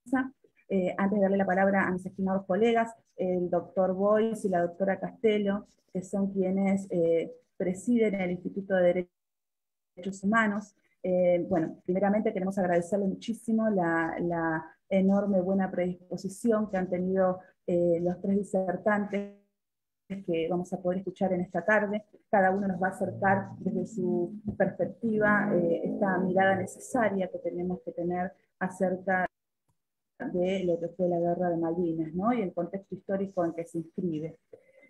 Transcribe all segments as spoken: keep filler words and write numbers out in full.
Eh, antes de darle la palabra a mis estimados colegas, el doctor Boyce y la doctora Castelo, que son quienes eh, presiden el Instituto de Derechos Humanos. Eh, bueno, primeramente queremos agradecerle muchísimo la, la enorme buena predisposición que han tenido eh, los tres disertantes que vamos a poder escuchar en esta tarde. Cada uno nos va a acercar desde su perspectiva eh, esta mirada necesaria que tenemos que tener acerca de lo que fue la Guerra de Malvinas, ¿no? Y el contexto histórico en que se inscribe.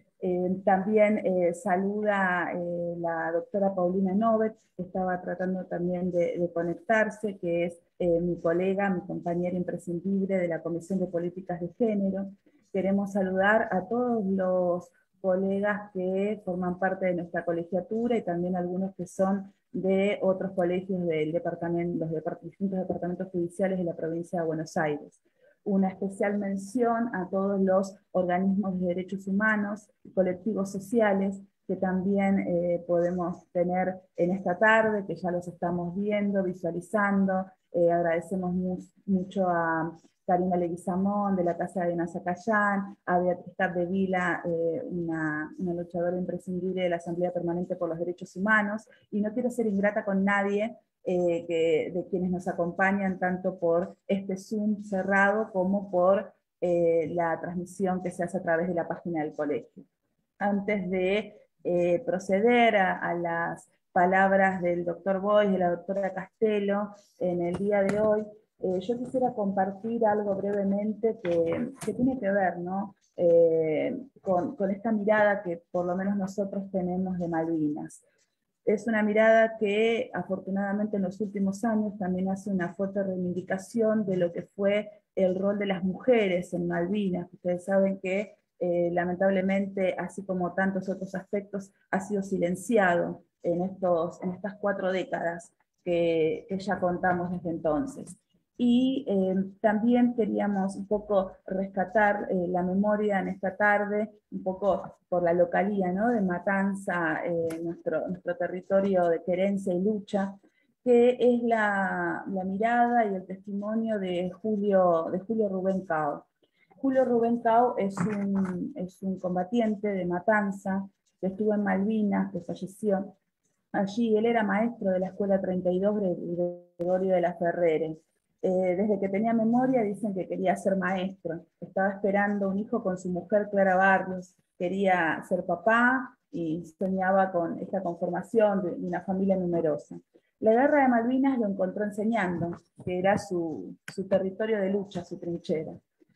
Eh, también eh, saluda eh, la doctora Paulina Novet, que estaba tratando también de, de conectarse, que es eh, mi colega, mi compañera imprescindible de la Comisión de Políticas de Género. Queremos saludar a todos los colegas que forman parte de nuestra colegiatura y también algunos que son de otros colegios del departamento, los depart- distintos departamentos judiciales de la provincia de Buenos Aires. Una especial mención a todos los organismos de derechos humanos y colectivos sociales que también eh, podemos tener en esta tarde, que ya los estamos viendo, visualizando. Eh, agradecemos mu mucho a Karina Leguizamón, de la Casa de Nazacayán, a Beatriz Capdevila, eh, una, una luchadora imprescindible de la Asamblea Permanente por los Derechos Humanos, y no quiero ser ingrata con nadie, eh, que, de quienes nos acompañan tanto por este Zoom cerrado como por eh, la transmisión que se hace a través de la página del colegio. Antes de eh, proceder a, a las palabras del doctor Boyce y de la doctora Castelo en el día de hoy, eh, yo quisiera compartir algo brevemente que, que tiene que ver, ¿no? eh, con, con esta mirada que por lo menos nosotros tenemos de Malvinas. Es una mirada que afortunadamente en los últimos años también hace una fuerte reivindicación de lo que fue el rol de las mujeres en Malvinas. Ustedes saben que eh, lamentablemente, así como tantos otros aspectos, ha sido silenciado en, estos, en estas cuatro décadas que, que ya contamos desde entonces. Y eh, también queríamos un poco rescatar eh, la memoria en esta tarde, un poco por la localía, ¿no? De Matanza, eh, nuestro, nuestro territorio de querencia y lucha, que es la, la mirada y el testimonio de Julio, de Julio Rubén Cao. Julio Rubén Cao es un, es un combatiente de Matanza, que estuvo en Malvinas, que falleció allí. Él era maestro de la Escuela treinta y dos Gregorio de la Ferrere. Eh, desde que tenía memoria dicen que quería ser maestro, estaba esperando un hijo con su mujer Clara Barrios, quería ser papá y soñaba con esta conformación de una familia numerosa. La guerra de Malvinas lo encontró enseñando, que era su, su territorio de lucha, su trinchera.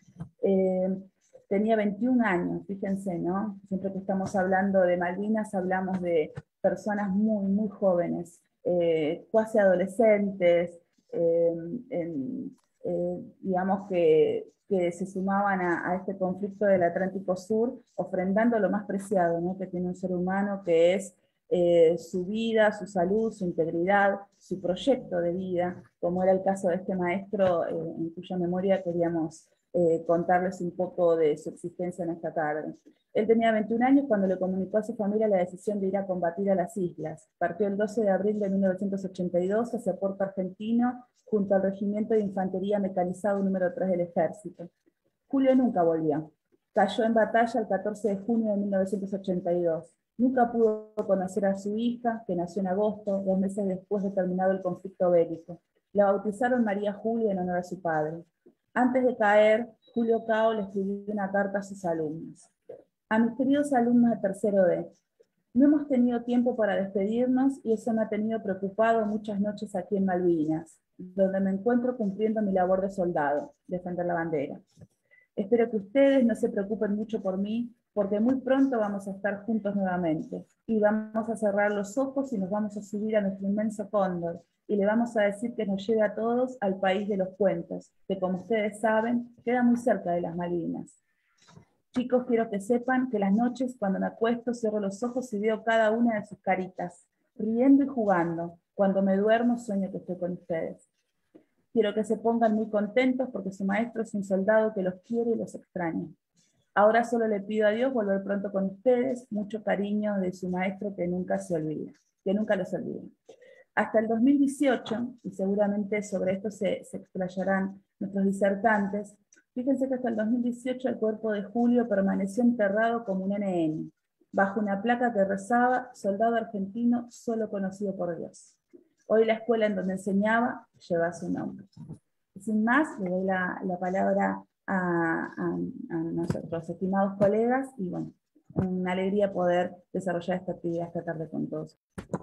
Eh, tenía veintiún años, fíjense, ¿no? Siempre que estamos hablando de Malvinas hablamos de personas muy, muy jóvenes, eh, cuasi adolescentes, eh, en, eh, digamos que, que se sumaban a, a este conflicto del Atlántico Sur, ofrendando lo más preciado, ¿no? Que tiene un ser humano, que es eh, su vida, su salud, su integridad, su proyecto de vida, como era el caso de este maestro, eh, en cuya memoria queríamos Eh, contarles un poco de su existencia en esta tarde. Él tenía veintiún años cuando le comunicó a su familia la decisión de ir a combatir a las islas. Partió el doce de abril de mil novecientos ochenta y dos hacia Puerto Argentino junto al Regimiento de Infantería Mecanizado número tres del Ejército. Julio nunca volvió. Cayó en batalla el catorce de junio de mil novecientos ochenta y dos. Nunca pudo conocer a su hija, que nació en agosto, dos meses después de terminado el conflicto bélico. La bautizaron María Julia en honor a su padre. Antes de caer, Julio Cao le escribió una carta a sus alumnos. A mis queridos alumnos de tercero D, no hemos tenido tiempo para despedirnos y eso me ha tenido preocupado muchas noches aquí en Malvinas, donde me encuentro cumpliendo mi labor de soldado, defender la bandera. Espero que ustedes no se preocupen mucho por mí, porque muy pronto vamos a estar juntos nuevamente, y vamos a cerrar los ojos y nos vamos a subir a nuestro inmenso cóndor, y le vamos a decir que nos lleve a todos al país de los cuentos, que como ustedes saben, queda muy cerca de las Malvinas. Chicos, quiero que sepan que las noches cuando me acuesto cierro los ojos y veo cada una de sus caritas, riendo y jugando. Cuando me duermo sueño que estoy con ustedes. Quiero que se pongan muy contentos porque su maestro es un soldado que los quiere y los extraña. Ahora solo le pido a Dios volver pronto con ustedes, mucho cariño de su maestro que nunca se olvida, que nunca los olvida. Hasta el dos mil dieciocho, y seguramente sobre esto se, se explayarán nuestros disertantes, fíjense que hasta el dos mil dieciocho el cuerpo de Julio permaneció enterrado como un N N, bajo una placa que rezaba «Soldado argentino solo conocido por Dios». Hoy la escuela en donde enseñaba lleva su nombre. Sin más, le doy la, la palabra a, a, a nuestros estimados colegas, y bueno, una alegría poder desarrollar esta actividad esta tarde con todos.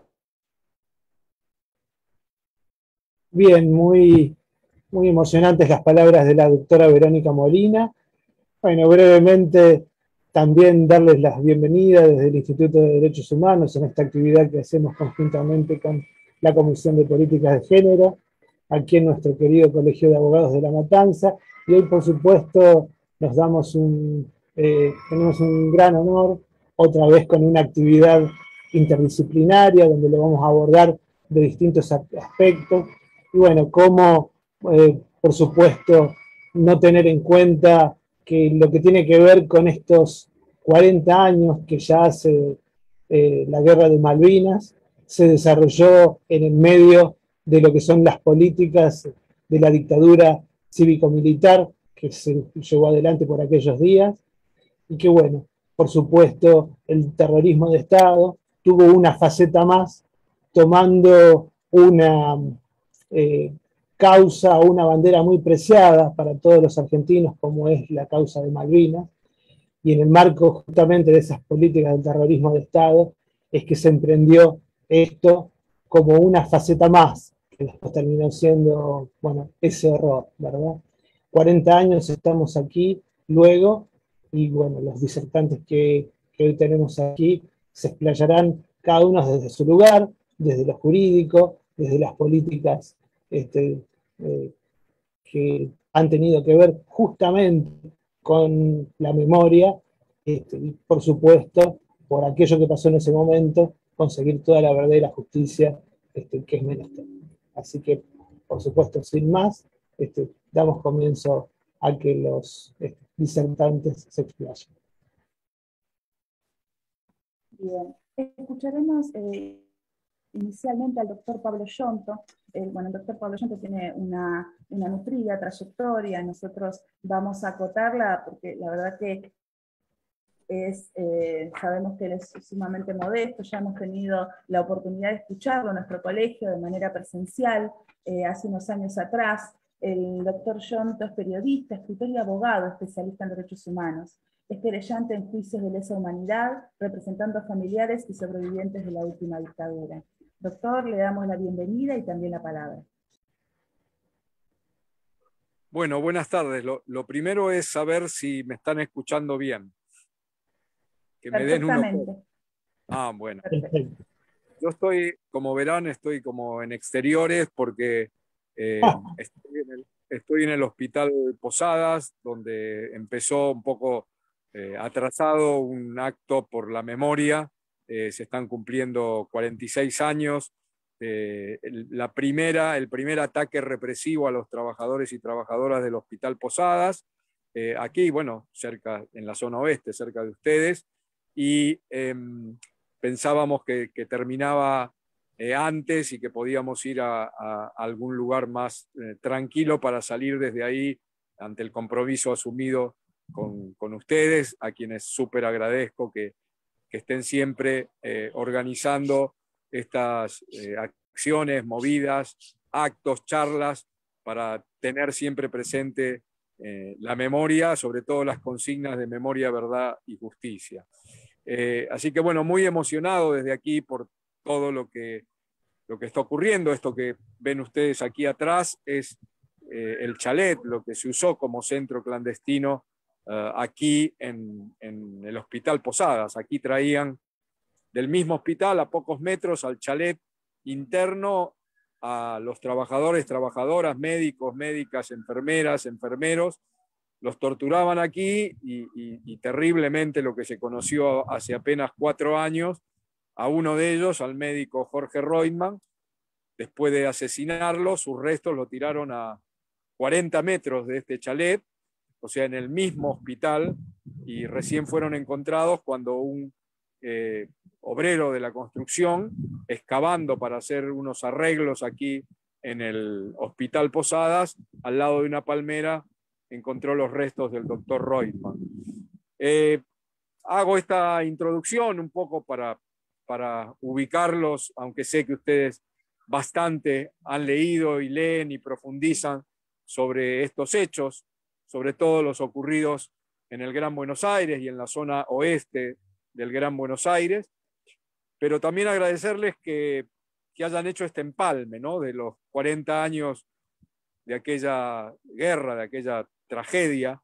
Bien, muy, muy emocionantes las palabras de la doctora Verónica Molina. Bueno, brevemente también darles las bienvenidas desde el Instituto de Derechos Humanos en esta actividad que hacemos conjuntamente con la Comisión de Políticas de Género, aquí en nuestro querido Colegio de Abogados de La Matanza. Y hoy, por supuesto, nos damos un, eh, tenemos un gran honor, otra vez con una actividad interdisciplinaria, donde lo vamos a abordar de distintos aspectos. Y bueno, cómo, eh, por supuesto, no tener en cuenta que lo que tiene que ver con estos cuarenta años que ya hace eh, la Guerra de Malvinas, se desarrolló en el medio de lo que son las políticas de la dictadura cívico-militar que se llevó adelante por aquellos días, y que bueno, por supuesto, el terrorismo de Estado tuvo una faceta más, tomando una eh, causa o una bandera muy preciada para todos los argentinos, como es la causa de Malvinas, y en el marco justamente de esas políticas del terrorismo de Estado, es que se emprendió esto como una faceta más, que después terminó siendo, bueno, ese horror, ¿verdad? cuarenta años estamos aquí luego, y bueno, los disertantes que, que hoy tenemos aquí se explayarán cada uno desde su lugar, desde lo jurídico, desde las políticas este, eh, que han tenido que ver justamente con la memoria, este, y por supuesto, por aquello que pasó en ese momento, conseguir toda la verdadera justicia este, que es menester. Así que, por supuesto, sin más, este, damos comienzo a que los este, disertantes se explayen. Bien, escucharemos eh, inicialmente al doctor Pablo Yonto. Eh, bueno, el doctor Pablo Yonto tiene una, una nutrida trayectoria, nosotros vamos a acotarla porque la verdad que es, eh, sabemos que él es sumamente modesto, ya hemos tenido la oportunidad de escucharlo en nuestro colegio de manera presencial eh, hace unos años atrás. El doctor Yonto es periodista, escritor y abogado especialista en derechos humanos. Es querellante en juicios de lesa humanidad, representando a familiares y sobrevivientes de la última dictadura. Doctor, le damos la bienvenida y también la palabra. Bueno, buenas tardes. Lo, lo primero es saber si me están escuchando bien. Que me den unos... Ah, bueno. Perfecto. Yo estoy, como verán, estoy como en exteriores porque eh, Ah. estoy, en el, estoy en el Hospital Posadas, donde empezó un poco eh, atrasado un acto por la memoria. Eh, se están cumpliendo cuarenta y seis años. Eh, el, la primera, el primer ataque represivo a los trabajadores y trabajadoras del Hospital Posadas, eh, aquí, bueno, cerca, en la zona oeste, cerca de ustedes, y eh, pensábamos que, que terminaba eh, antes y que podíamos ir a, a, a algún lugar más eh, tranquilo para salir desde ahí ante el compromiso asumido con, con ustedes, a quienes súper agradezco que, que estén siempre eh, organizando estas eh, acciones, movidas, actos, charlas, para tener siempre presente eh, la memoria, sobre todo las consignas de memoria, verdad y justicia. Eh, así que bueno, muy emocionado desde aquí por todo lo que, lo que está ocurriendo. Esto que ven ustedes aquí atrás es eh, el chalet, lo que se usó como centro clandestino uh, aquí en, en el Hospital Posadas. Aquí traían del mismo hospital a pocos metros al chalet interno a los trabajadores, trabajadoras, médicos, médicas, enfermeras, enfermeros. Los torturaban aquí y, y, y terriblemente lo que se conoció hace apenas cuatro años, a uno de ellos, al médico Jorge Reutemann, después de asesinarlo, sus restos lo tiraron a cuarenta metros de este chalet, o sea, en el mismo hospital, y recién fueron encontrados cuando un eh, obrero de la construcción, excavando para hacer unos arreglos aquí en el Hospital Posadas, al lado de una palmera, encontró los restos del doctor Reutemann. Eh, hago esta introducción un poco para, para ubicarlos, aunque sé que ustedes bastante han leído y leen y profundizan sobre estos hechos, sobre todo los ocurridos en el Gran Buenos Aires y en la zona oeste del Gran Buenos Aires, pero también agradecerles que, que hayan hecho este empalme, ¿no?, de los cuarenta años de aquella guerra, de aquella tragedia,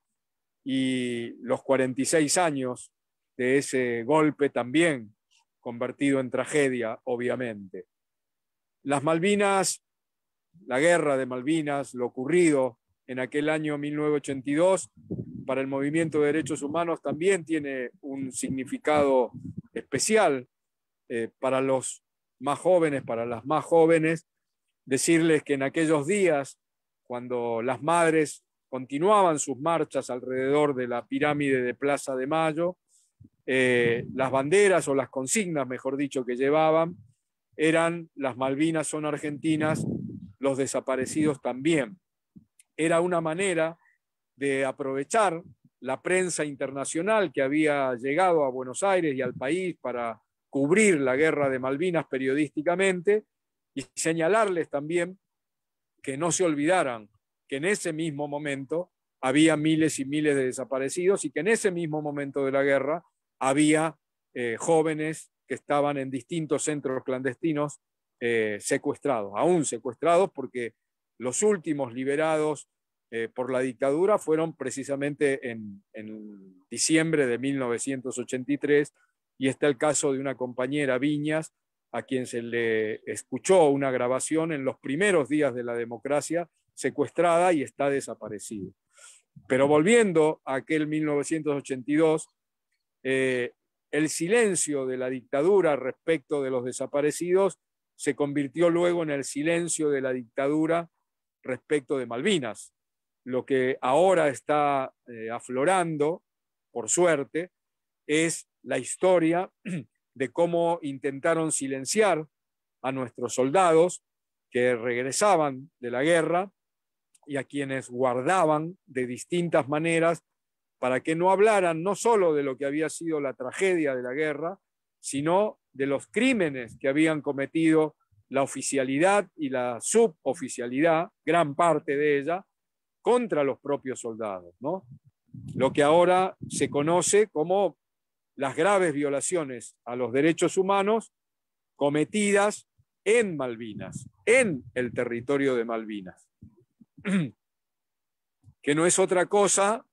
y los cuarenta y seis años de ese golpe también convertido en tragedia, obviamente. Las Malvinas, la guerra de Malvinas, lo ocurrido en aquel año mil novecientos ochenta y dos, para el movimiento de derechos humanos también tiene un significado especial. Eh, para los más jóvenes, para las más jóvenes, decirles que en aquellos días, cuando las madres continuaban sus marchas alrededor de la pirámide de Plaza de Mayo, eh, las banderas o las consignas, mejor dicho, que llevaban eran: las Malvinas son argentinas, los desaparecidos también. Era una manera de aprovechar la prensa internacional que había llegado a Buenos Aires y al país para cubrir la guerra de Malvinas periodísticamente, y señalarles también que no se olvidaran que en ese mismo momento había miles y miles de desaparecidos y que en ese mismo momento de la guerra había eh, jóvenes que estaban en distintos centros clandestinos eh, secuestrados, aún secuestrados, porque los últimos liberados eh, por la dictadura fueron precisamente en, en diciembre de mil novecientos ochenta y tres, y está el caso de una compañera, Viñas, a quien se le escuchó una grabación en los primeros días de la democracia, secuestrada, y está desaparecido. Pero volviendo a aquel mil novecientos ochenta y dos, eh, el silencio de la dictadura respecto de los desaparecidos se convirtió luego en el silencio de la dictadura respecto de Malvinas. Lo que ahora está eh, aflorando, por suerte, es la historia de cómo intentaron silenciar a nuestros soldados que regresaban de la guerra y a quienes guardaban de distintas maneras para que no hablaran no solo de lo que había sido la tragedia de la guerra, sino de los crímenes que habían cometido la oficialidad y la suboficialidad, gran parte de ella, contra los propios soldados, ¿no? Lo que ahora se conoce como las graves violaciones a los derechos humanos cometidas en Malvinas, en el territorio de Malvinas, que no es otra cosa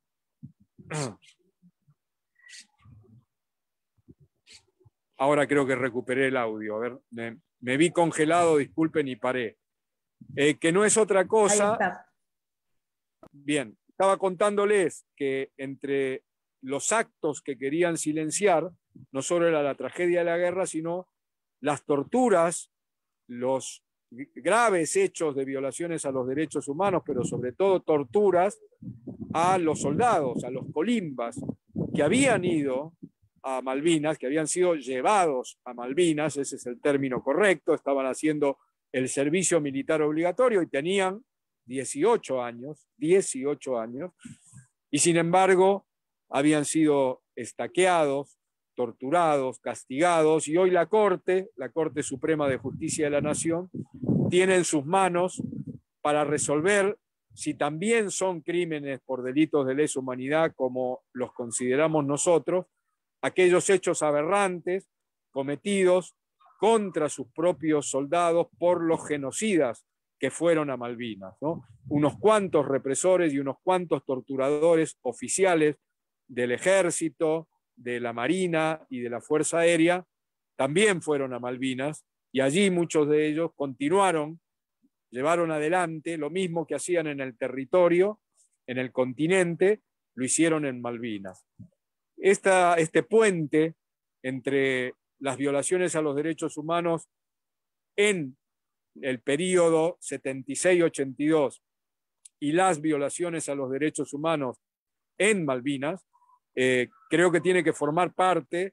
ahora creo que recuperé el audio, a ver, me, me vi congelado, disculpen, y paré, eh, que no es otra cosa. Ahí está. Bien, estaba contándoles que entre los actos que querían silenciar no solo era la tragedia de la guerra, sino las torturas, los graves hechos de violaciones a los derechos humanos, pero sobre todo torturas a los soldados, a los colimbas, que habían ido a Malvinas, que habían sido llevados a Malvinas, ese es el término correcto, estaban haciendo el servicio militar obligatorio y tenían dieciocho años, dieciocho años, y sin embargo habían sido estaqueados, torturados, castigados, y hoy la Corte, la Corte Suprema de Justicia de la Nación, tiene en sus manos para resolver si también son crímenes por delitos de lesa humanidad, como los consideramos nosotros, aquellos hechos aberrantes cometidos contra sus propios soldados por los genocidas que fueron a Malvinas, ¿no? Unos cuantos represores y unos cuantos torturadores oficiales del ejército, de la Marina y de la Fuerza Aérea también fueron a Malvinas, y allí muchos de ellos continuaron, llevaron adelante lo mismo que hacían en el territorio, en el continente, lo hicieron en Malvinas. Esta, este puente entre las violaciones a los derechos humanos en el periodo setenta y seis ochenta y dos y las violaciones a los derechos humanos en Malvinas, eh, creo que tiene que formar parte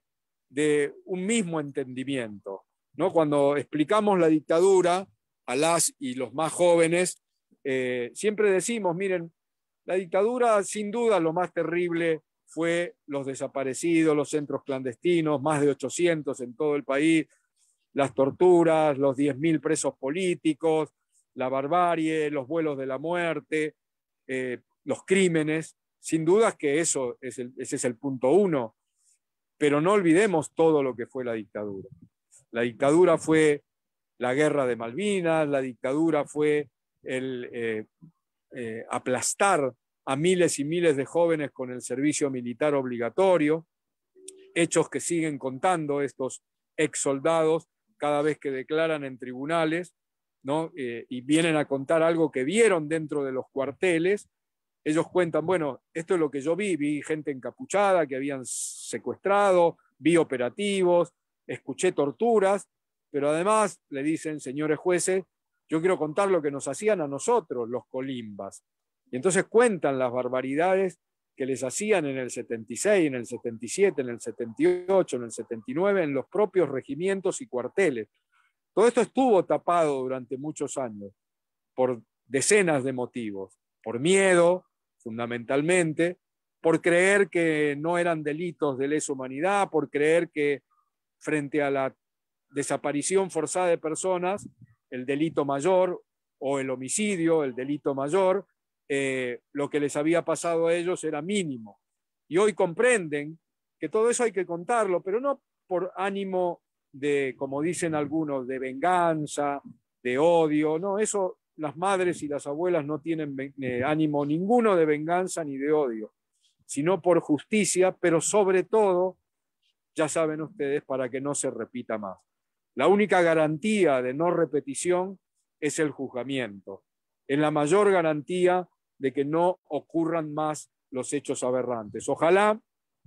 de un mismo entendimiento, ¿no? Cuando explicamos la dictadura a las y los más jóvenes, eh, siempre decimos, miren, la dictadura sin duda lo más terrible fue los desaparecidos, los centros clandestinos, más de ochocientos en todo el país, las torturas, los diez mil presos políticos, la barbarie, los vuelos de la muerte, eh, los crímenes. Sin duda que eso es el, ese es el punto uno, pero no olvidemos todo lo que fue la dictadura. La dictadura fue la guerra de Malvinas, la dictadura fue el eh, eh, aplastar a miles y miles de jóvenes con el servicio militar obligatorio, hechos que siguen contando estos ex soldados cada vez que declaran en tribunales, ¿no? Eh, y vienen a contar algo que vieron dentro de los cuarteles. Ellos cuentan, bueno, esto es lo que yo vi, vi gente encapuchada que habían secuestrado, vi operativos, escuché torturas, pero además le dicen, señores jueces, yo quiero contar lo que nos hacían a nosotros, los colimbas. Y entonces cuentan las barbaridades que les hacían en el setenta y seis, en el setenta y siete, en el setenta y ocho, en el setenta y nueve, en los propios regimientos y cuarteles. Todo esto estuvo tapado durante muchos años por decenas de motivos, por miedo, fundamentalmente, por creer que no eran delitos de lesa humanidad, por creer que frente a la desaparición forzada de personas, el delito mayor o el homicidio, el delito mayor, eh, lo que les había pasado a ellos era mínimo. Y hoy comprenden que todo eso hay que contarlo, pero no por ánimo de, como dicen algunos, de venganza, de odio, no, eso las madres y las abuelas no tienen eh, ánimo ninguno de venganza ni de odio, sino por justicia, pero sobre todo, ya saben ustedes, para que no se repita más. La única garantía de no repetición es el juzgamiento. Es la mayor garantía de que no ocurran más los hechos aberrantes. Ojalá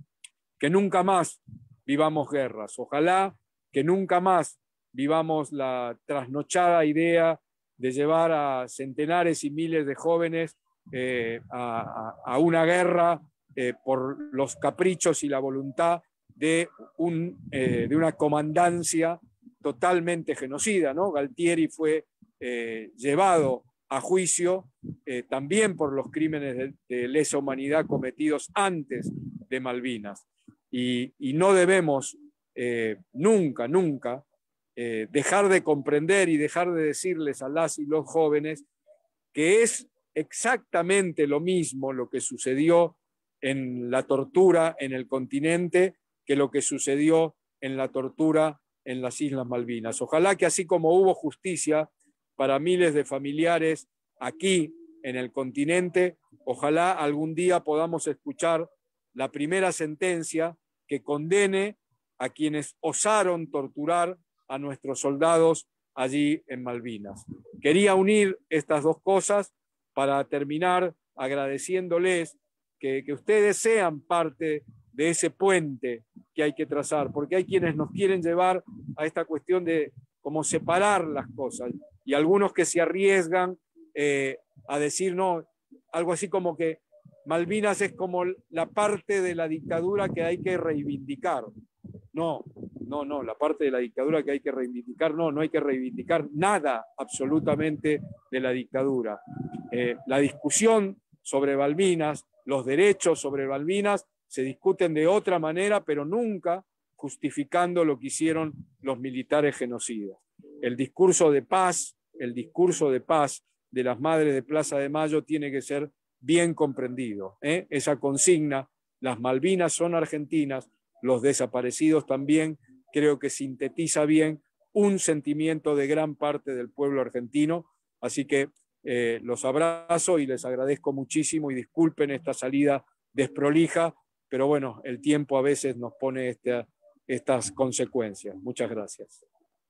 que nunca más vivamos guerras. Ojalá que nunca más vivamos la trasnochada idea de llevar a centenares y miles de jóvenes eh, a, a, a una guerra eh, por los caprichos y la voluntad de, un, eh, de una comandancia totalmente genocida, ¿no? Galtieri fue eh, llevado a juicio eh, también por los crímenes de, de lesa humanidad cometidos antes de Malvinas. Y, y no debemos eh, nunca, nunca eh, dejar de comprender y dejar de decirles a las y los jóvenes que es exactamente lo mismo lo que sucedió en la tortura en el continente que lo que sucedió en la tortura en las Islas Malvinas. Ojalá que así como hubo justicia para miles de familiares aquí en el continente, ojalá algún día podamos escuchar la primera sentencia que condene a quienes osaron torturar a nuestros soldados allí en Malvinas. Quería unir estas dos cosas para terminar agradeciéndoles que, que ustedes sean parte de ese puente que hay que trazar, porque hay quienes nos quieren llevar a esta cuestión de cómo separar las cosas, y algunos que se arriesgan eh, a decir, no, algo así como que Malvinas es como la parte de la dictadura que hay que reivindicar. No, no, no, la parte de la dictadura que hay que reivindicar, no, no hay que reivindicar nada absolutamente de la dictadura. Eh, la discusión sobre Malvinas, los derechos sobre Malvinas, se discuten de otra manera, pero nunca justificando lo que hicieron los militares genocidas. El discurso de paz, el discurso de paz de las madres de Plaza de Mayo tiene que ser bien comprendido, ¿eh? Esa consigna, las Malvinas son argentinas, los desaparecidos también, creo que sintetiza bien un sentimiento de gran parte del pueblo argentino. Así que eh, los abrazo y les agradezco muchísimo y disculpen esta salida desprolija, pero bueno, el tiempo a veces nos pone este, estas consecuencias. Muchas gracias.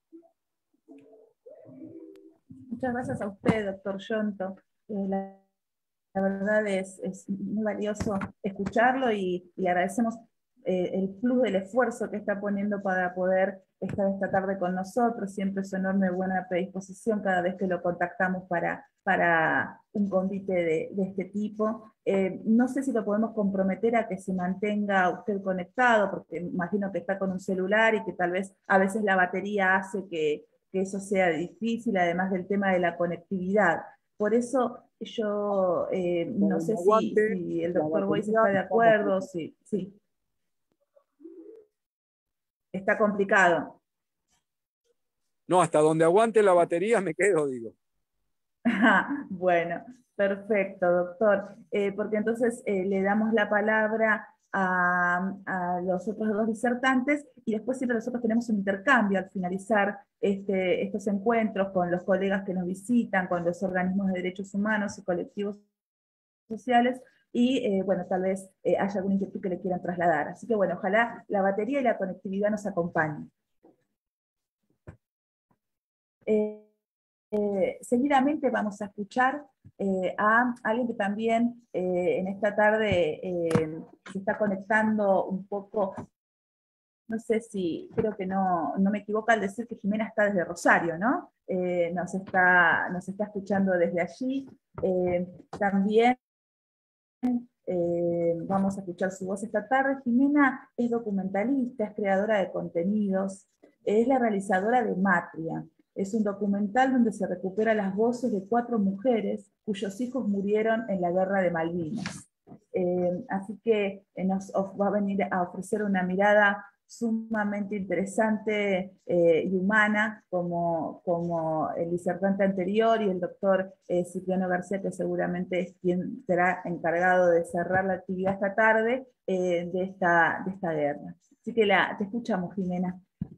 Muchas gracias a usted, doctor Yonto. Eh, la, la verdad es, es muy valioso escucharlo y, y agradecemos eh, el plus del esfuerzo que está poniendo para poder estar esta tarde con nosotros, siempre su enorme buena predisposición cada vez que lo contactamos para, para un convite de, de este tipo. Eh, no sé si lo podemos comprometer a que se mantenga usted conectado, porque imagino que está con un celular y que tal vez a veces la batería hace que, que eso sea difícil, además del tema de la conectividad. Por eso yo eh, no sé si, si el doctor Boyce está de acuerdo, sí, sí. Está complicado. No, hasta donde aguante la batería me quedo, digo. Bueno, perfecto, doctor. Eh, porque entonces eh, le damos la palabra a, a los otros dos disertantes y después siempre nosotros tenemos un intercambio al finalizar este, estos encuentros con los colegas que nos visitan, con los organismos de derechos humanos y colectivos sociales, y eh, bueno, tal vez eh, haya alguna inquietud que le quieran trasladar. Así que bueno, ojalá la batería y la conectividad nos acompañen. Eh, eh, seguidamente vamos a escuchar eh, a alguien que también eh, en esta tarde eh, se está conectando un poco, no sé si, creo que no, no me equivoco al decir que Jimena está desde Rosario, ¿no? Eh, nos, está, nos está escuchando desde allí. Eh, también Eh, vamos a escuchar su voz esta tarde. Jimena es documentalista, es creadora de contenidos, es la realizadora de Matria. Es un documental donde se recupera las voces de cuatro mujeres cuyos hijos murieron en la guerra de Malvinas. Eh, así que eh, nos va a venir a ofrecer una mirada sumamente interesante eh, y humana, como, como el disertante anterior y el doctor eh, Cipriano García, que seguramente es quien será encargado de cerrar la actividad esta tarde eh, de, esta, de esta guerra. Así que la, te escuchamos, Jimena.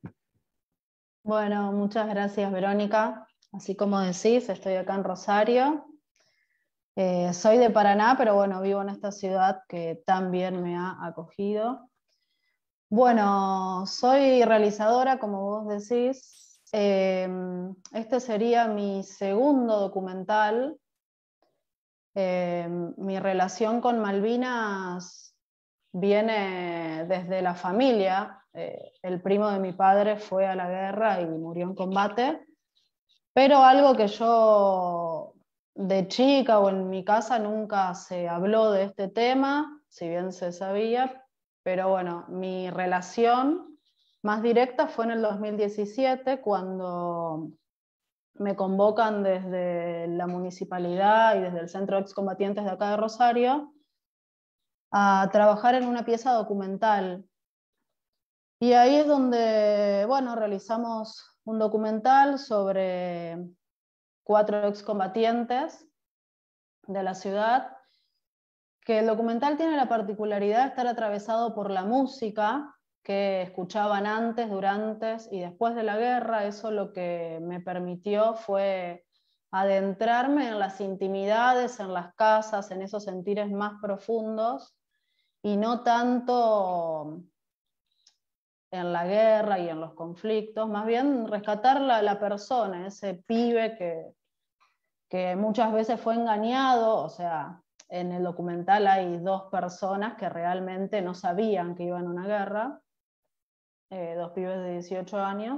Bueno, muchas gracias, Verónica. Así como decís, estoy acá en Rosario. Eh, soy de Paraná, pero bueno, vivo en esta ciudad que también me ha acogido. Bueno, soy realizadora, como vos decís. Eh, este sería mi segundo documental. Eh, mi relación con Malvinas viene desde la familia. Eh, el primo de mi padre fue a la guerra y murió en combate. Pero algo que yo de chica o en mi casa nunca se habló de este tema, si bien se sabía. Pero bueno, mi relación más directa fue en el dos mil diecisiete, cuando me convocan desde la municipalidad y desde el Centro de Excombatientes de acá de Rosario a trabajar en una pieza documental. Y ahí es donde, bueno, realizamos un documental sobre cuatro excombatientes de la ciudad, que el documental tiene la particularidad de estar atravesado por la música que escuchaban antes, durante y después de la guerra. Eso lo que me permitió fue adentrarme en las intimidades, en las casas, en esos sentires más profundos, y no tanto en la guerra y en los conflictos, más bien rescatar la, la persona, ese pibe que, que muchas veces fue engañado. O sea, en el documental hay dos personas que realmente no sabían que iban a una guerra, eh, dos pibes de dieciocho años.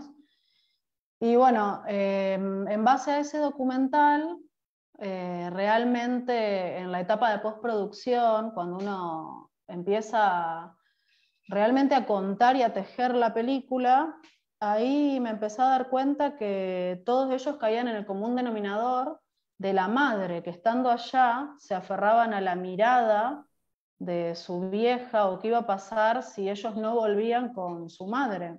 Y bueno, eh, en base a ese documental, eh, realmente en la etapa de postproducción, cuando uno empieza realmente a contar y a tejer la película, ahí me empecé a dar cuenta que todos ellos caían en el común denominador de la madre, que estando allá se aferraban a la mirada de su vieja, o qué iba a pasar si ellos no volvían con su madre.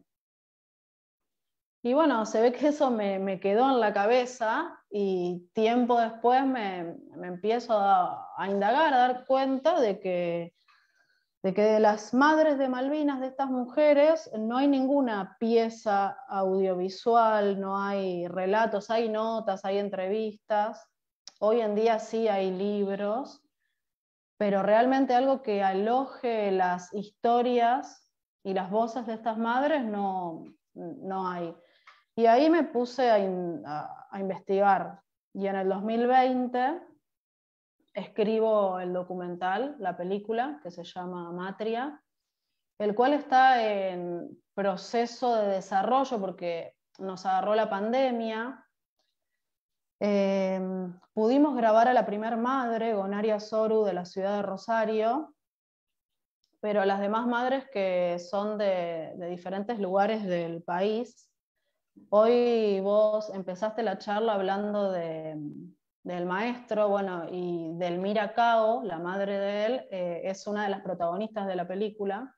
Y bueno, se ve que eso me, me quedó en la cabeza, y tiempo después me, me empiezo a, a indagar, a dar cuenta de que, de que de las madres de Malvinas, de estas mujeres, no hay ninguna pieza audiovisual, no hay relatos, hay notas, hay entrevistas. Hoy en día sí hay libros, pero realmente algo que aloje las historias y las voces de estas madres no, no hay. Y ahí me puse a, in, a, a investigar, y en el dos mil veinte escribo el documental, la película, que se llama Matria, el cual está en proceso de desarrollo porque nos agarró la pandemia. Eh, pudimos grabar a la primer madre, Gonaria Soru, de la ciudad de Rosario, pero las demás madres que son de, de diferentes lugares del país. Hoy vos empezaste la charla hablando de, del maestro, bueno, y Delmira Cao, la madre de él, eh, es una de las protagonistas de la película,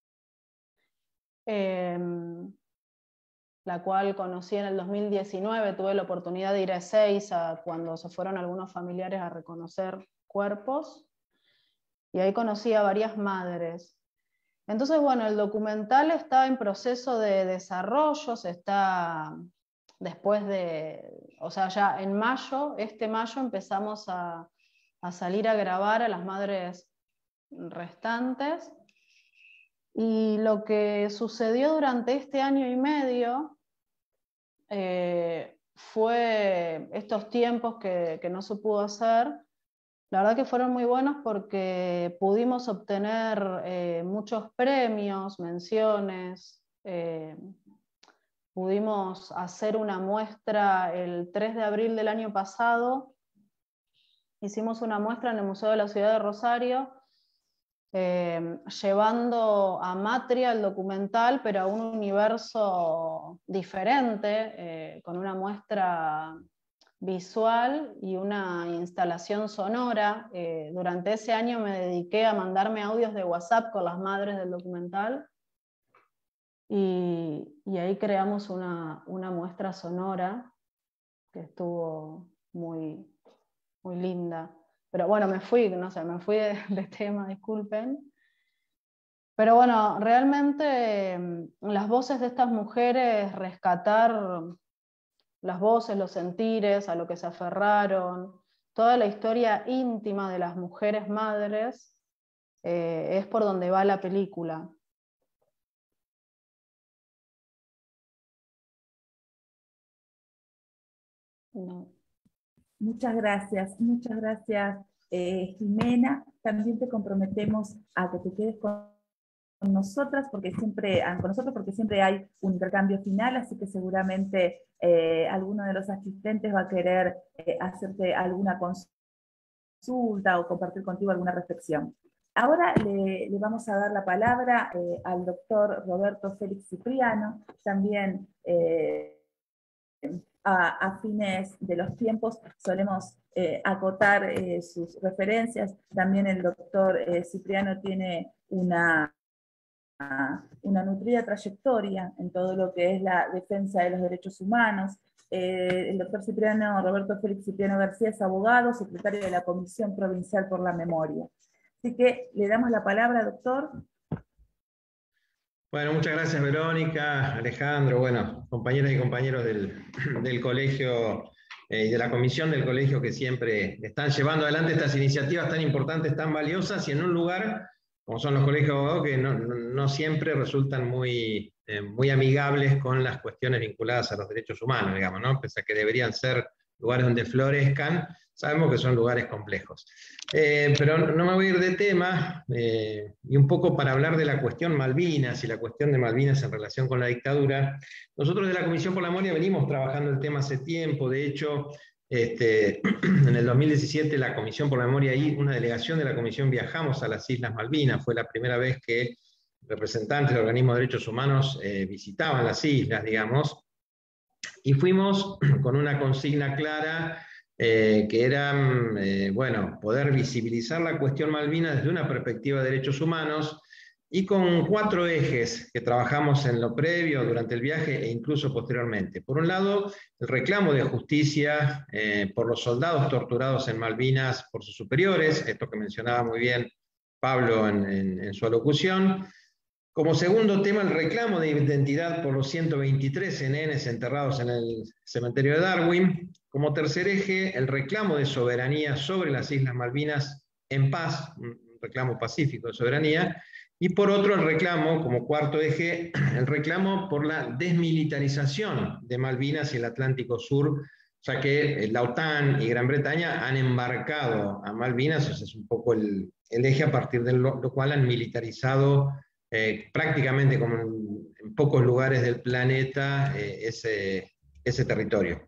eh, la cual conocí en el dos mil diecinueve, tuve la oportunidad de ir a Ezeiza cuando se fueron algunos familiares a reconocer cuerpos, y ahí conocí a varias madres. Entonces, bueno, el documental está en proceso de desarrollo, se está después de, o sea, ya en mayo, este mayo empezamos a, a salir a grabar a las madres restantes, y lo que sucedió durante este año y medio eh, fue estos tiempos que, que no se pudo hacer. La verdad que fueron muy buenos porque pudimos obtener eh, muchos premios, menciones, eh, pudimos hacer una muestra el tres de abril del año pasado, hicimos una muestra en el Museo de la Ciudad de Rosario, eh, llevando a Matria el documental, pero a un universo diferente, eh, con una muestra visual y una instalación sonora. Eh, durante ese año me dediqué a mandarme audios de WhatsApp con las madres del documental, y, y ahí creamos una, una muestra sonora que estuvo muy, muy linda. Pero bueno, me fui, no sé, me fui de, de tema, disculpen. Pero bueno, realmente las voces de estas mujeres, rescatar las voces, los sentires, a lo que se aferraron, toda la historia íntima de las mujeres madres, eh, es por donde va la película. No. Muchas gracias, muchas gracias, eh, Jimena. También te comprometemos a que te quedes con nosotras, porque siempre, con nosotros porque siempre hay un intercambio final, así que seguramente eh, alguno de los asistentes va a querer eh, hacerte alguna consulta o compartir contigo alguna reflexión. Ahora le, le vamos a dar la palabra eh, al doctor Roberto Félix Cipriano, también eh, a, a fines de los tiempos solemos eh, acotar eh, sus referencias. También el doctor eh, Cipriano tiene una una nutrida trayectoria en todo lo que es la defensa de los derechos humanos. Eh, el doctor Cipriano, Roberto Félix Cipriano García, es abogado, secretario de la Comisión Provincial por la Memoria. Así que le damos la palabra, doctor. Bueno, muchas gracias, Verónica, Alejandro, bueno, compañeras y compañeros del, del colegio eh, y de la comisión del colegio, que siempre están llevando adelante estas iniciativas tan importantes, tan valiosas, y en un lugar como son los colegios de abogados, que no, no, no siempre resultan muy, eh, muy amigables con las cuestiones vinculadas a los derechos humanos, digamos, ¿no? Pese a que deberían ser lugares donde florezcan, sabemos que son lugares complejos. Eh, pero no me voy a ir de tema, eh, y un poco para hablar de la cuestión Malvinas, y la cuestión de Malvinas en relación con la dictadura. Nosotros de la Comisión por la Memoria venimos trabajando el tema hace tiempo. De hecho, Este, en el dos mil diecisiete la Comisión por la Memoria y una delegación de la Comisión viajamos a las Islas Malvinas. Fue la primera vez que representantes de organismos de derechos humanos eh, visitaban las islas, digamos, y fuimos con una consigna clara eh, que era, eh, bueno, poder visibilizar la cuestión Malvinas desde una perspectiva de derechos humanos, y con cuatro ejes que trabajamos en lo previo, durante el viaje e incluso posteriormente. Por un lado, el reclamo de justicia eh, por los soldados torturados en Malvinas por sus superiores, esto que mencionaba muy bien Pablo en, en, en su alocución. Como segundo tema, el reclamo de identidad por los ciento veintitrés N Ns enterrados en el cementerio de Darwin. Como tercer eje, el reclamo de soberanía sobre las Islas Malvinas en paz, un reclamo pacífico de soberanía. Y por otro, el reclamo, como cuarto eje, el reclamo por la desmilitarización de Malvinas y el Atlántico Sur, ya que la OTAN y Gran Bretaña han embarcado a Malvinas, ese es un poco el, el eje a partir de lo, lo cual han militarizado eh, prácticamente como en, en pocos lugares del planeta eh, ese, ese territorio.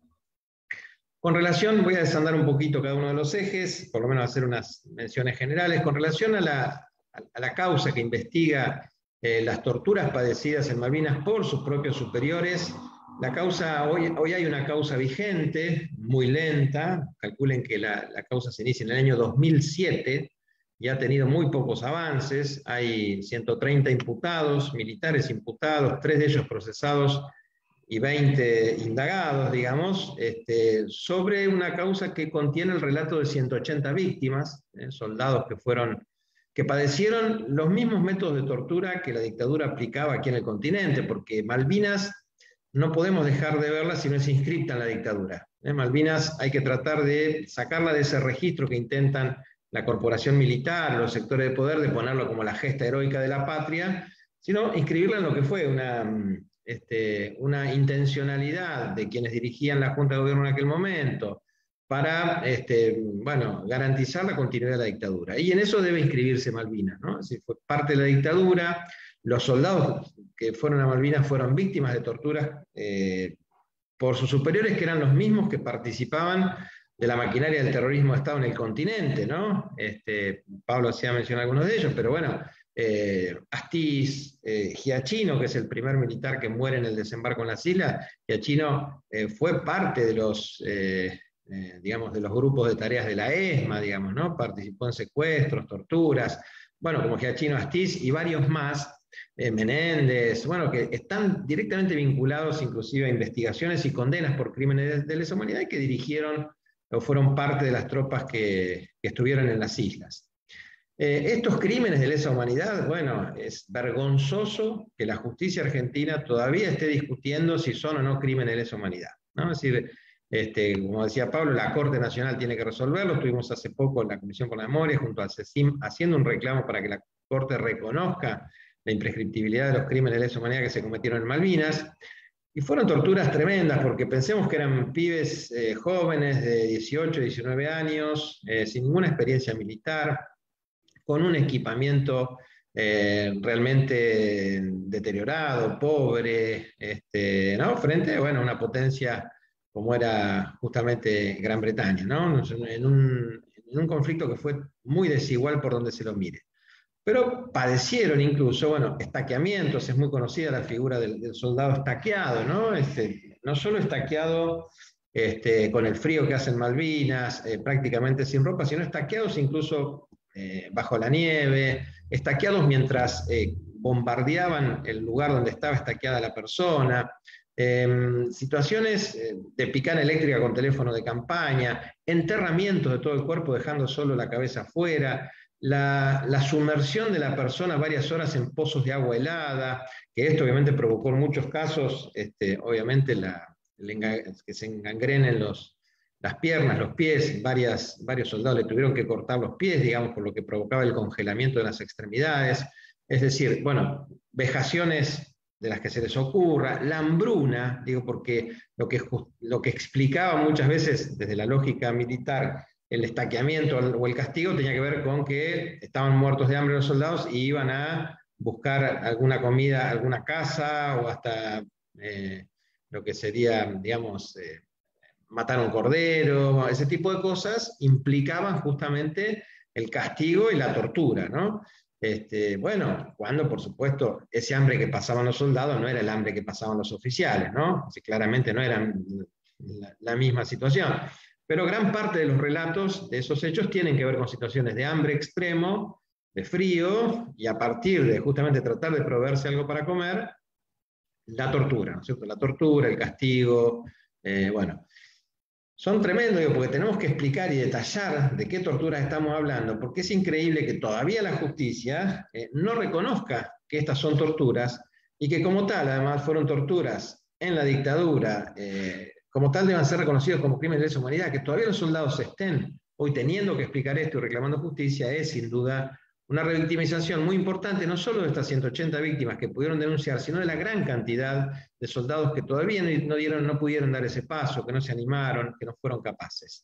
Con relación, voy a desandar un poquito cada uno de los ejes, por lo menos hacer unas menciones generales, con relación a la, a la causa que investiga eh, las torturas padecidas en Malvinas por sus propios superiores. La causa, hoy, hoy hay una causa vigente, muy lenta, calculen que la, la causa se inicia en el año dos mil siete, y ha tenido muy pocos avances, hay ciento treinta imputados, militares imputados, tres de ellos procesados y veinte indagados, digamos, este, sobre una causa que contiene el relato de ciento ochenta víctimas, eh, soldados que fueron, que padecieron los mismos métodos de tortura que la dictadura aplicaba aquí en el continente, porque Malvinas no podemos dejar de verla si no es inscripta en la dictadura. ¿eh? Malvinas hay que tratar de sacarla de ese registro que intentan la corporación militar, los sectores de poder, de ponerlo como la gesta heroica de la patria, sino inscribirla en lo que fue una, este, una intencionalidad de quienes dirigían la Junta de Gobierno en aquel momento, para este, bueno, garantizar la continuidad de la dictadura. Y en eso debe inscribirse Malvinas, ¿no? Es decir, fue parte de la dictadura. Los soldados que fueron a Malvinas fueron víctimas de torturas eh, por sus superiores, que eran los mismos que participaban de la maquinaria del terrorismo de Estado en el continente, ¿no? Este, Pablo hacía mencionar algunos de ellos, pero bueno, eh, Astiz, eh, Giachino, que es el primer militar que muere en el desembarco en las islas, Giachino eh, fue parte de los, eh, eh, digamos, de los grupos de tareas de la ESMA, digamos, ¿no? Participó en secuestros, torturas, bueno, como Giachino, Astiz y varios más, eh, Menéndez, bueno, que están directamente vinculados inclusive a investigaciones y condenas por crímenes de, de lesa humanidad y que dirigieron o fueron parte de las tropas que, que estuvieron en las islas. Eh, estos crímenes de lesa humanidad, bueno, es vergonzoso que la justicia argentina todavía esté discutiendo si son o no crímenes de lesa humanidad, ¿no? Es decir, este, como decía Pablo, la Corte Nacional tiene que resolverlo. Estuvimos hace poco en la Comisión por la Memoria junto al CECIM haciendo un reclamo para que la Corte reconozca la imprescriptibilidad de los crímenes de lesa humanidad que se cometieron en Malvinas. Y fueron torturas tremendas, porque pensemos que eran pibes eh, jóvenes de dieciocho, diecinueve años, eh, sin ninguna experiencia militar, con un equipamiento eh, realmente deteriorado, pobre, este, ¿no? Frente bueno, a una potencia como era justamente Gran Bretaña, ¿no? En un, en un conflicto que fue muy desigual por donde se lo mire. Pero padecieron incluso, bueno, estaqueamientos, es muy conocida la figura del, del soldado estaqueado, ¿no? Este, no solo estaqueado este, con el frío que hacen Malvinas, eh, prácticamente sin ropa, sino estaqueados incluso eh, bajo la nieve, estaqueados mientras eh, bombardeaban el lugar donde estaba estaqueada la persona, eh, situaciones eh, de picana eléctrica con teléfono de campaña, enterramientos de todo el cuerpo dejando solo la cabeza afuera, La, la sumersión de la persona varias horas en pozos de agua helada, que esto obviamente provocó en muchos casos, este, obviamente, la, el, que se engangrenen los, las piernas, los pies, varias, varios soldados le tuvieron que cortar los pies, digamos, por lo que provocaba el congelamiento de las extremidades. Es decir, bueno, vejaciones de las que se les ocurra, la hambruna, digo, porque lo que, lo que explicaba muchas veces desde la lógica militar el estaqueamiento o el castigo tenía que ver con que estaban muertos de hambre los soldados y iban a buscar alguna comida, alguna casa, o hasta eh, lo que sería, digamos, eh, matar un cordero, ese tipo de cosas implicaban justamente el castigo y la tortura, ¿no? Este, bueno, cuando por supuesto ese hambre que pasaban los soldados no era el hambre que pasaban los oficiales, ¿no? Así, claramente no era la, la misma situación. Pero gran parte de los relatos de esos hechos tienen que ver con situaciones de hambre extremo, de frío, y a partir de justamente tratar de proveerse algo para comer, la tortura, ¿no es cierto? La tortura, el castigo, eh, bueno. Son tremendos, digo, porque tenemos que explicar y detallar de qué torturas estamos hablando, porque es increíble que todavía la justicia eh, no reconozca que estas son torturas, y que como tal, además, fueron torturas en la dictadura, eh, como tal deban ser reconocidos como crímenes de lesa humanidad. Que todavía los soldados estén hoy teniendo que explicar esto y reclamando justicia es sin duda una revictimización muy importante, no solo de estas ciento ochenta víctimas que pudieron denunciar, sino de la gran cantidad de soldados que todavía no, dieron, no pudieron dar ese paso, que no se animaron, que no fueron capaces.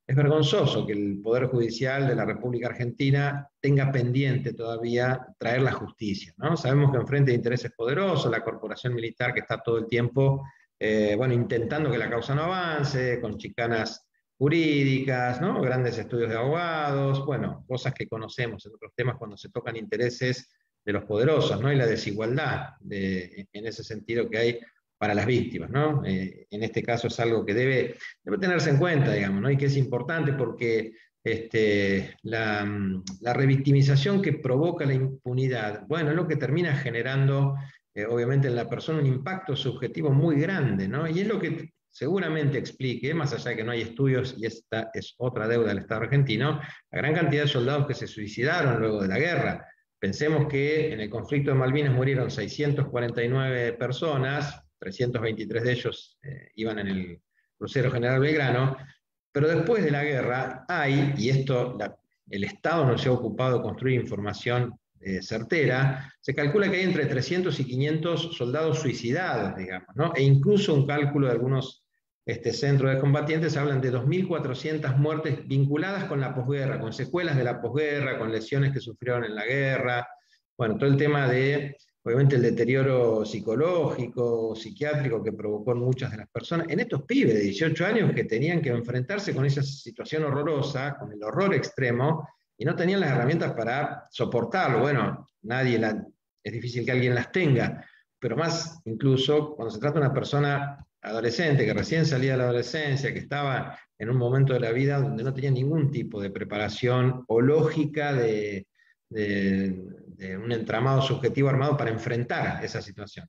es vergonzoso que el Poder Judicial de la República Argentina tenga pendiente todavía traer la justicia, ¿no? Sabemos que enfrente de intereses poderosos, la corporación militar que está todo el tiempo eh, bueno, intentando que la causa no avance, con chicanas jurídicas, ¿no? Grandes estudios de abogados, bueno, cosas que conocemos en otros temas cuando se tocan intereses de los poderosos, ¿no? Y la desigualdad de, en ese sentido que hay para las víctimas, ¿no? Eh, en este caso es algo que debe, debe tenerse en cuenta, digamos, ¿no? Y que es importante porque este, la, la revictimización que provoca la impunidad, bueno, es lo que termina generando, eh, obviamente, en la persona un impacto subjetivo muy grande, ¿no? Y es lo que seguramente explique, más allá de que no hay estudios, y esta es otra deuda del Estado argentino, la gran cantidad de soldados que se suicidaron luego de la guerra. Pensemos que en el conflicto de Malvinas murieron seiscientas cuarenta y nueve personas, trescientos veintitrés de ellos eh, iban en el crucero General Belgrano, pero después de la guerra hay, y esto la, el Estado no se ha ocupado de construir información eh, certera, se calcula que hay entre trescientos y quinientos soldados suicidados, digamos, ¿no? E incluso un cálculo de algunos este, centros de combatientes hablan de dos mil cuatrocientas muertes vinculadas con la posguerra, con secuelas de la posguerra, con lesiones que sufrieron en la guerra, bueno, todo el tema de, obviamente, el deterioro psicológico, psiquiátrico que provocó en muchas de las personas, en estos pibes de dieciocho años que tenían que enfrentarse con esa situación horrorosa, con el horror extremo, y no tenían las herramientas para soportarlo. Bueno, nadie la, es difícil que alguien las tenga, pero más incluso cuando se trata de una persona adolescente, que recién salía de la adolescencia, que estaba en un momento de la vida donde no tenía ningún tipo de preparación o lógica de, de, de un entramado subjetivo armado para enfrentar esa situación.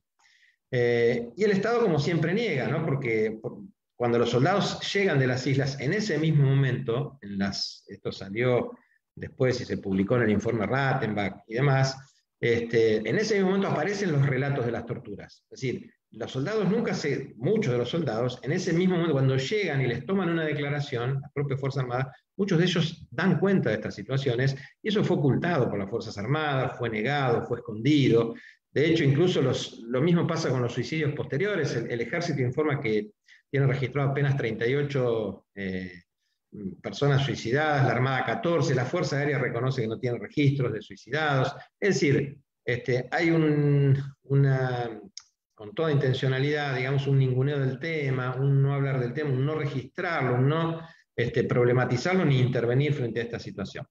Eh, y el Estado, como siempre, niega, ¿no? Porque por, cuando los soldados llegan de las islas, en ese mismo momento, en las, esto salió después y se publicó en el informe Rattenbach y demás, este, en ese mismo momento aparecen los relatos de las torturas. Es decir, los soldados nunca se, muchos de los soldados, en ese mismo momento, cuando llegan y les toman una declaración, las propias Fuerzas Armadas, muchos de ellos dan cuenta de estas situaciones, y eso fue ocultado por las Fuerzas Armadas, fue negado, fue escondido. De hecho, incluso los, lo mismo pasa con los suicidios posteriores. El, el Ejército informa que tiene registrado apenas treinta y ocho eh, personas suicidadas, la Armada catorce, la Fuerza Aérea reconoce que no tiene registros de suicidados. Es decir, este, hay un, una... con toda intencionalidad, digamos, un ninguneo del tema, un no hablar del tema, un no registrarlo, un no este, problematizarlo ni intervenir frente a esta situación.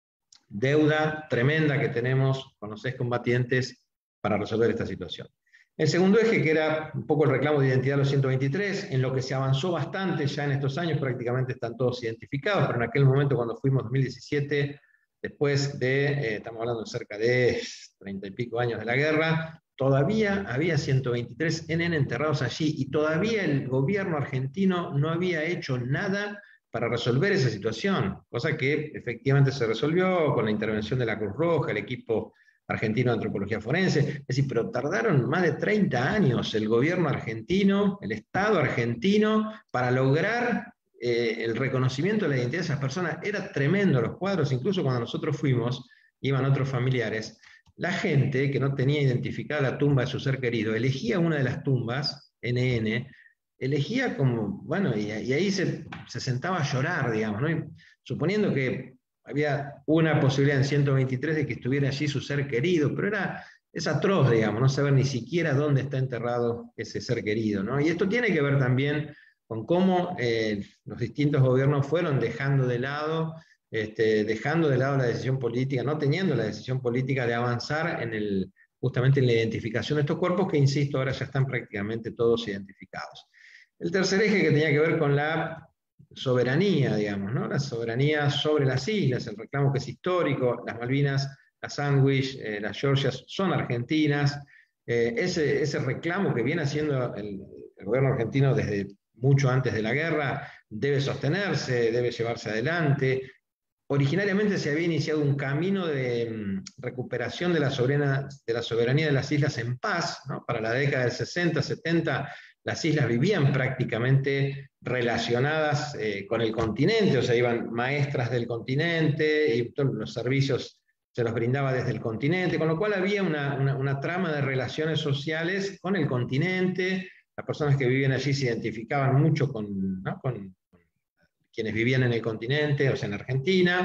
Deuda tremenda que tenemos con los excombatientes para resolver esta situación. El segundo eje, que era un poco el reclamo de identidad de los ciento veintitrés, en lo que se avanzó bastante ya en estos años, prácticamente están todos identificados, pero en aquel momento cuando fuimos en dos mil diecisiete, después de, eh, estamos hablando de cerca de treinta y pico años de la guerra, todavía había ciento veintitrés N N enterrados allí, y todavía el gobierno argentino no había hecho nada para resolver esa situación, cosa que efectivamente se resolvió con la intervención de la Cruz Roja, el equipo argentino de antropología forense. Es decir, pero tardaron más de treinta años el gobierno argentino, el Estado argentino, para lograr eh, el reconocimiento de la identidad de esas personas. Era tremendo los cuadros, incluso cuando nosotros fuimos, iban otros familiares. La gente que no tenía identificada la tumba de su ser querido, elegía una de las tumbas, N N, elegía como, bueno, y, y ahí se, se sentaba a llorar, digamos, ¿no? Y suponiendo que había una posibilidad en ciento veintitrés de que estuviera allí su ser querido, pero era, es atroz, digamos, no saber ni siquiera dónde está enterrado ese ser querido, ¿no? Y esto tiene que ver también con cómo eh, los distintos gobiernos fueron dejando de lado Este, dejando de lado la decisión política, no teniendo la decisión política de avanzar en el, justamente en la identificación de estos cuerpos, que insisto, ahora ya están prácticamente todos identificados. El tercer eje, que tenía que ver con la soberanía, digamos, ¿no? La soberanía sobre las islas, el reclamo que es histórico, las Malvinas, las Sandwich, eh, las Georgias son argentinas, eh, ese, ese reclamo que viene haciendo el, el gobierno argentino desde mucho antes de la guerra debe sostenerse, debe llevarse adelante. Originariamente se había iniciado un camino de um, recuperación de la, soberana, de la soberanía de las islas en paz, ¿no? Para la década del sesenta, setenta, las islas vivían prácticamente relacionadas eh, con el continente, o sea, iban maestras del continente y todos los servicios se los brindaba desde el continente, con lo cual había una, una, una trama de relaciones sociales con el continente. Las personas que vivían allí se identificaban mucho con, ¿no? con quienes vivían en el continente, o sea, en Argentina.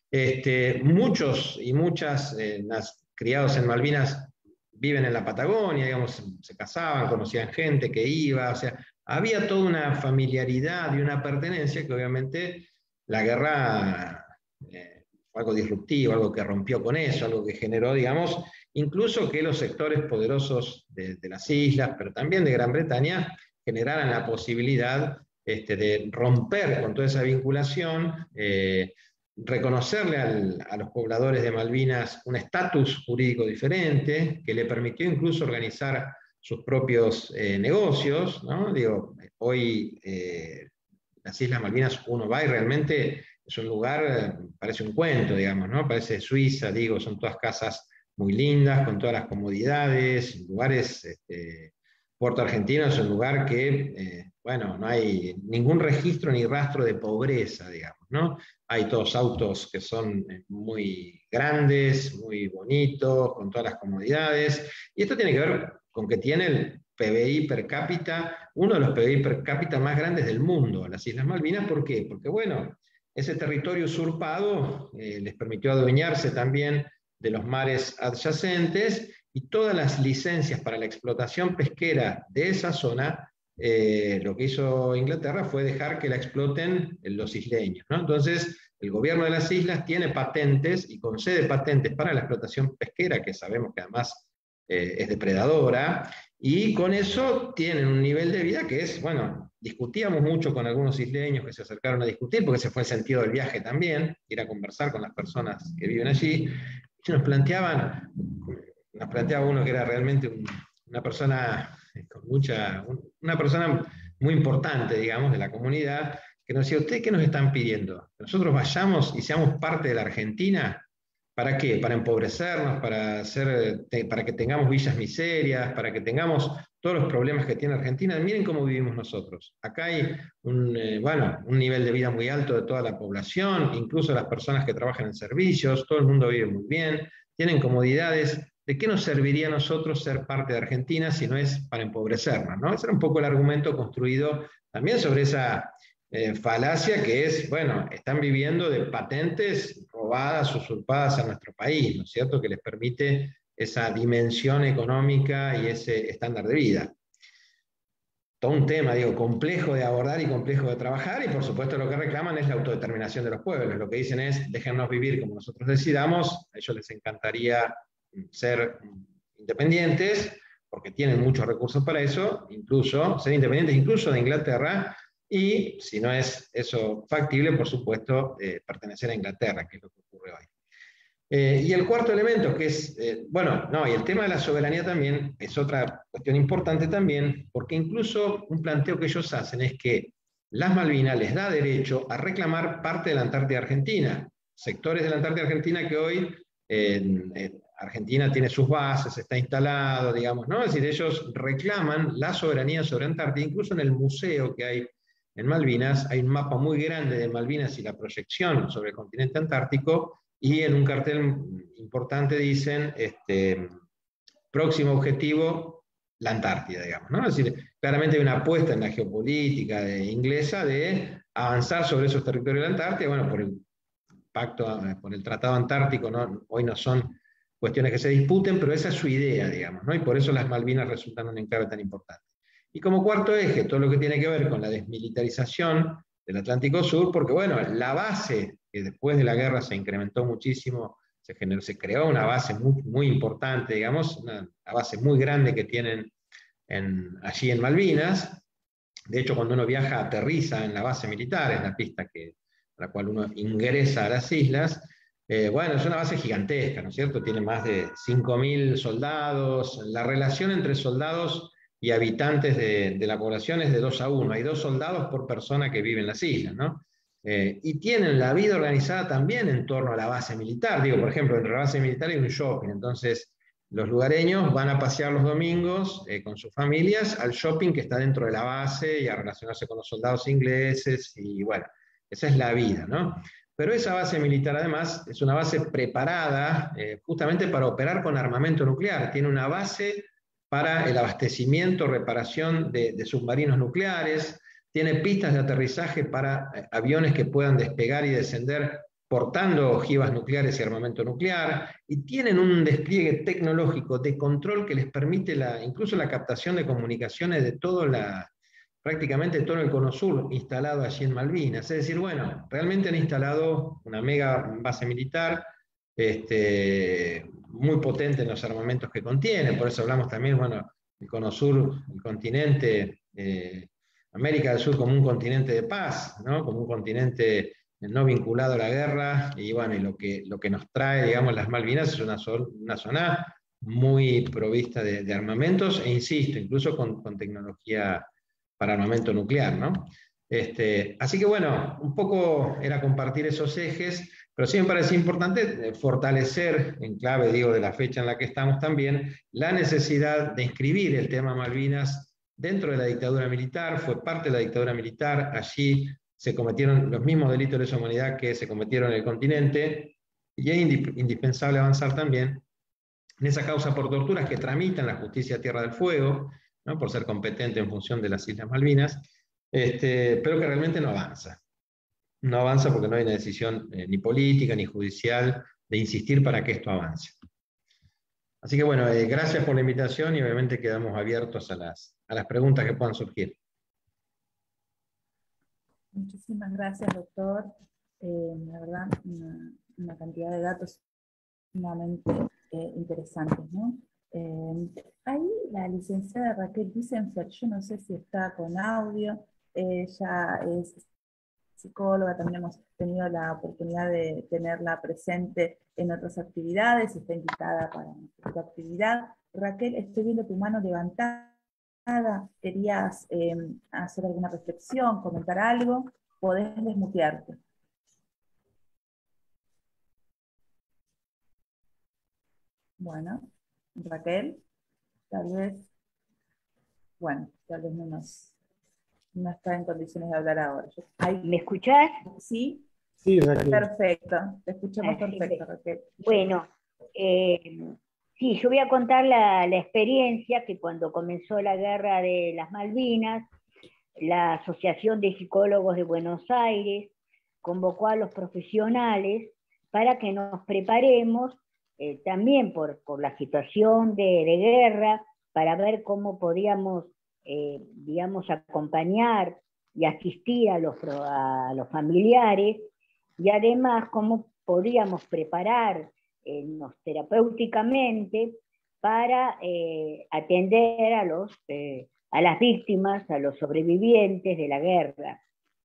Este, muchos y muchas eh, nas, criados en Malvinas viven en la Patagonia, digamos, se casaban, conocían gente que iba, o sea, había toda una familiaridad y una pertenencia que obviamente la guerra eh, fue algo disruptivo, algo que rompió con eso, algo que generó, digamos, incluso que los sectores poderosos de, de las islas, pero también de Gran Bretaña, generaran la posibilidad este, de romper con toda esa vinculación, eh, reconocerle al, a los pobladores de Malvinas un estatus jurídico diferente, que le permitió incluso organizar sus propios eh, negocios, ¿no? Digo, hoy eh, las Islas Malvinas uno va y realmente es un lugar, parece un cuento, digamos, ¿no? Parece Suiza, digo, son todas casas muy lindas, con todas las comodidades, lugares, este, Puerto Argentino es un lugar que, eh, bueno, no hay ningún registro ni rastro de pobreza, digamos, ¿no? Hay todos autos que son muy grandes, muy bonitos, con todas las comodidades, y esto tiene que ver con que tiene el P B I per cápita, uno de los P B I per cápita más grandes del mundo, las Islas Malvinas. ¿Por qué? Porque, bueno, ese territorio usurpado eh, les permitió adueñarse también de los mares adyacentes, y todas las licencias para la explotación pesquera de esa zona, eh, lo que hizo Inglaterra fue dejar que la exploten los isleños, ¿no? Entonces, el gobierno de las islas tiene patentes y concede patentes para la explotación pesquera, que sabemos que además eh, es depredadora, y con eso tienen un nivel de vida que es, bueno, discutíamos mucho con algunos isleños que se acercaron a discutir, porque ese fue el sentido del viaje también, ir a conversar con las personas que viven allí, y nos planteaban... Nos planteaba uno que era realmente un, una persona con mucha, un, una persona muy importante, digamos, de la comunidad, que nos decía: ¿ustedes qué nos están pidiendo? ¿Que nosotros vayamos y seamos parte de la Argentina? ¿Para qué? ¿Para empobrecernos? ¿Para, hacer, te, para que tengamos villas miserias? ¿Para que tengamos todos los problemas que tiene Argentina? Miren cómo vivimos nosotros. Acá hay un, eh, bueno, un nivel de vida muy alto de toda la población, incluso las personas que trabajan en servicios, todo el mundo vive muy bien, tienen comodidades. ¿De qué nos serviría a nosotros ser parte de Argentina si no es para empobrecernos, ¿no? Ese era un poco el argumento construido también sobre esa eh, falacia que es, bueno, están viviendo de patentes robadas, usurpadas a nuestro país, ¿no es cierto?, que les permite esa dimensión económica y ese estándar de vida. Todo un tema, digo, complejo de abordar y complejo de trabajar, y por supuesto lo que reclaman es la autodeterminación de los pueblos. Lo que dicen es: déjennos vivir como nosotros decidamos. A ellos les encantaría ser independientes, porque tienen muchos recursos para eso, incluso ser independientes incluso de Inglaterra, y si no es eso factible, por supuesto, eh, pertenecer a Inglaterra, que es lo que ocurre hoy. Eh, y el cuarto elemento, que es, eh, bueno, no, y el tema de la soberanía también es otra cuestión importante también, porque incluso un planteo que ellos hacen es que las Malvinas les da derecho a reclamar parte de la Antártida Argentina, sectores de la Antártida Argentina que hoy eh, eh, Argentina tiene sus bases, está instalado, digamos, ¿no? Es decir, ellos reclaman la soberanía sobre Antártida. Incluso en el museo que hay en Malvinas, hay un mapa muy grande de Malvinas y la proyección sobre el continente antártico, y en un cartel importante dicen, este, próximo objetivo, la Antártida, digamos, ¿no? Es decir, claramente hay una apuesta en la geopolítica de, inglesa de avanzar sobre esos territorios de la Antártida. Bueno, por el pacto, por el Tratado Antártico, ¿no? Hoy no son cuestiones que se disputen, pero esa es su idea, digamos, ¿no? Y por eso las Malvinas resultan un enclave tan importante. Y como cuarto eje, todo lo que tiene que ver con la desmilitarización del Atlántico Sur, porque, bueno, la base, que después de la guerra se incrementó muchísimo, se, generó, se creó una base muy, muy importante, digamos, una, una base muy grande que tienen en, allí en Malvinas. De hecho, cuando uno viaja, aterriza en la base militar, en la pista que, a la cual uno ingresa a las islas. Eh, bueno, es una base gigantesca, ¿no es cierto? Tiene más de cinco mil soldados. La relación entre soldados y habitantes de, de la población es de dos a uno. Hay dos soldados por persona que vive en las islas, ¿no? Eh, y tienen la vida organizada también en torno a la base militar. Digo, por ejemplo, entre la base militar hay un shopping. Entonces, los lugareños van a pasear los domingos eh, con sus familias al shopping que está dentro de la base y a relacionarse con los soldados ingleses. Y bueno, esa es la vida, ¿no? Pero esa base militar, además, es una base preparada eh, justamente para operar con armamento nuclear. Tiene una base para el abastecimiento, reparación de, de submarinos nucleares. tiene pistas de aterrizaje para eh, aviones que puedan despegar y descender portando ojivas nucleares y armamento nuclear, y tienen un despliegue tecnológico de control que les permite la, incluso la captación de comunicaciones de todo la, prácticamente todo el Cono Sur instalado allí en Malvinas. Es decir, bueno, realmente han instalado una mega base militar, este, muy potente en los armamentos que contiene, por eso hablamos también, bueno, el Cono Sur, el continente, eh, América del Sur como un continente de paz, ¿no? Como un continente no vinculado a la guerra, y bueno, y lo que, lo que nos trae, digamos, las Malvinas es una, sol, una zona muy provista de, de armamentos, e insisto, incluso con, con tecnología para armamento nuclear, ¿no? Este, así que bueno, un poco era compartir esos ejes, pero sí me parece importante fortalecer, en clave, digo, de la fecha en la que estamos también, la necesidad de inscribir el tema Malvinas dentro de la dictadura militar. Fue parte de la dictadura militar, allí se cometieron los mismos delitos de lesa humanidad que se cometieron en el continente, y es indispensable avanzar también en esa causa por torturas que tramita en la justicia Tierra del Fuego, ¿no? Por ser competente en función de las Islas Malvinas, este, pero que realmente no avanza. No avanza porque no hay una decisión eh, ni política ni judicial de insistir para que esto avance. Así que bueno, eh, gracias por la invitación, y obviamente quedamos abiertos a las, a las preguntas que puedan surgir. Muchísimas gracias, doctor. Eh, la verdad, una, una cantidad de datos sumamente eh, interesantes, ¿no? Eh, ahí la licenciada Raquel Wiesenfeld, yo no sé si está con audio, ella es psicóloga, también hemos tenido la oportunidad de tenerla presente en otras actividades, está invitada para nuestra actividad. Raquel, estoy viendo tu mano levantada. ¿Querías eh, hacer alguna reflexión, comentar algo? Podés desmutearte. Bueno, Raquel, tal vez, bueno, tal vez no, nos, no está en condiciones de hablar ahora. Ahí. ¿Me escuchás? ¿Sí? Sí, Raquel. Perfecto, te escuchamos Así perfecto, me... Raquel. Bueno, eh, sí, yo voy a contar la, la experiencia que cuando comenzó la guerra de las Malvinas, la Asociación de Psicólogos de Buenos Aires convocó a los profesionales para que nos preparemos eh, también por, por la situación de, de guerra, para ver cómo podíamos, eh, digamos, acompañar y asistir a los, a los familiares, y además cómo podíamos prepararnos eh, terapéuticamente para eh, atender a, los, eh, a las víctimas, a los sobrevivientes de la guerra.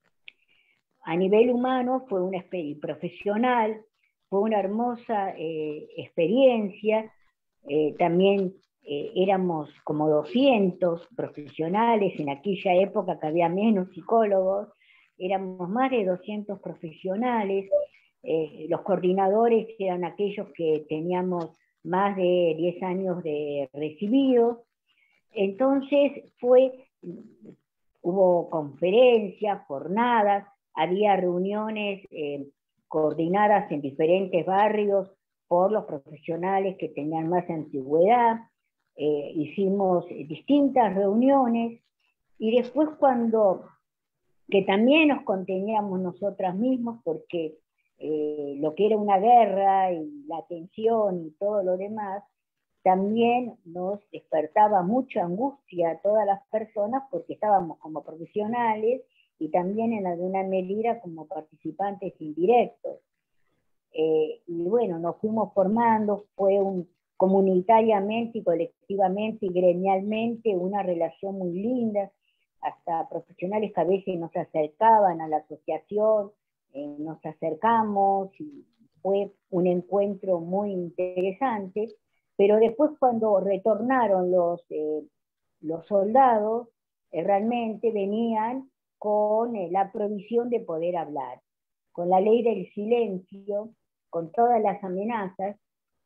A nivel humano fue una experiencia profesional, fue una hermosa eh, experiencia. Eh, también eh, éramos como doscientos profesionales, en aquella época que había menos psicólogos, éramos más de doscientos profesionales. Eh, los coordinadores eran aquellos que teníamos más de diez años de recibido. Entonces fue, hubo conferencias, jornadas, había reuniones eh, coordinadas en diferentes barrios por los profesionales que tenían más antigüedad. Eh, hicimos distintas reuniones, y después cuando, que también nos conteníamos nosotras mismos, porque eh, lo que era una guerra y la tensión y todo lo demás, también nos despertaba mucha angustia a todas las personas, porque estábamos como profesionales y también en alguna medida como participantes indirectos. Eh, y bueno, nos fuimos formando, fue un, comunitariamente y colectivamente y gremialmente una relación muy linda, hasta profesionales que a veces nos acercaban a la asociación, eh, nos acercamos, y fue un encuentro muy interesante. Pero después, cuando retornaron los, eh, los soldados, eh, realmente venían con eh, la provisión de poder hablar, con la ley del silencio, con todas las amenazas,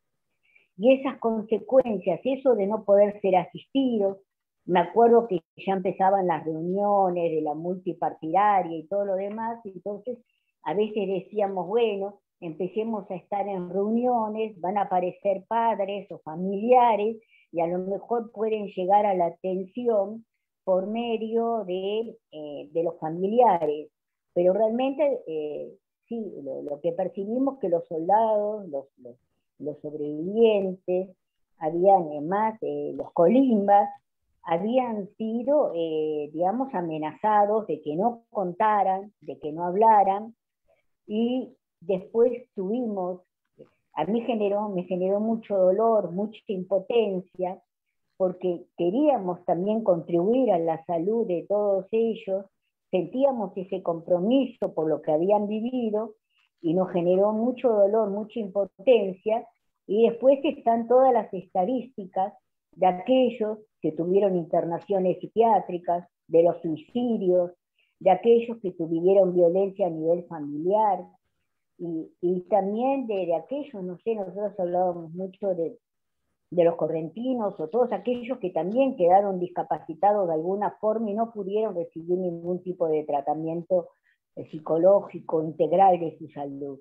y esas consecuencias, eso de no poder ser asistidos. Me acuerdo que ya empezaban las reuniones de la multipartidaria y todo lo demás, y entonces a veces decíamos, bueno, empecemos a estar en reuniones, van a aparecer padres o familiares, y a lo mejor pueden llegar a la atención por medio de, eh, de los familiares, pero realmente eh, sí, lo, lo que percibimos que los soldados, los, los, los sobrevivientes, habían más, eh, los colimbas, habían sido, eh, digamos, amenazados de que no contaran, de que no hablaran, y después tuvimos, a mí generó, me generó mucho dolor, mucha impotencia, porque queríamos también contribuir a la salud de todos ellos, sentíamos ese compromiso por lo que habían vivido, y nos generó mucho dolor, mucha impotencia, y después están todas las estadísticas de aquellos que tuvieron internaciones psiquiátricas, de los suicidios, de aquellos que tuvieron violencia a nivel familiar, y, y también de, de aquellos, no sé, nosotros hablábamos mucho de, de los correntinos, o todos aquellos que también quedaron discapacitados de alguna forma y no pudieron recibir ningún tipo de tratamiento eh, psicológico integral de su salud.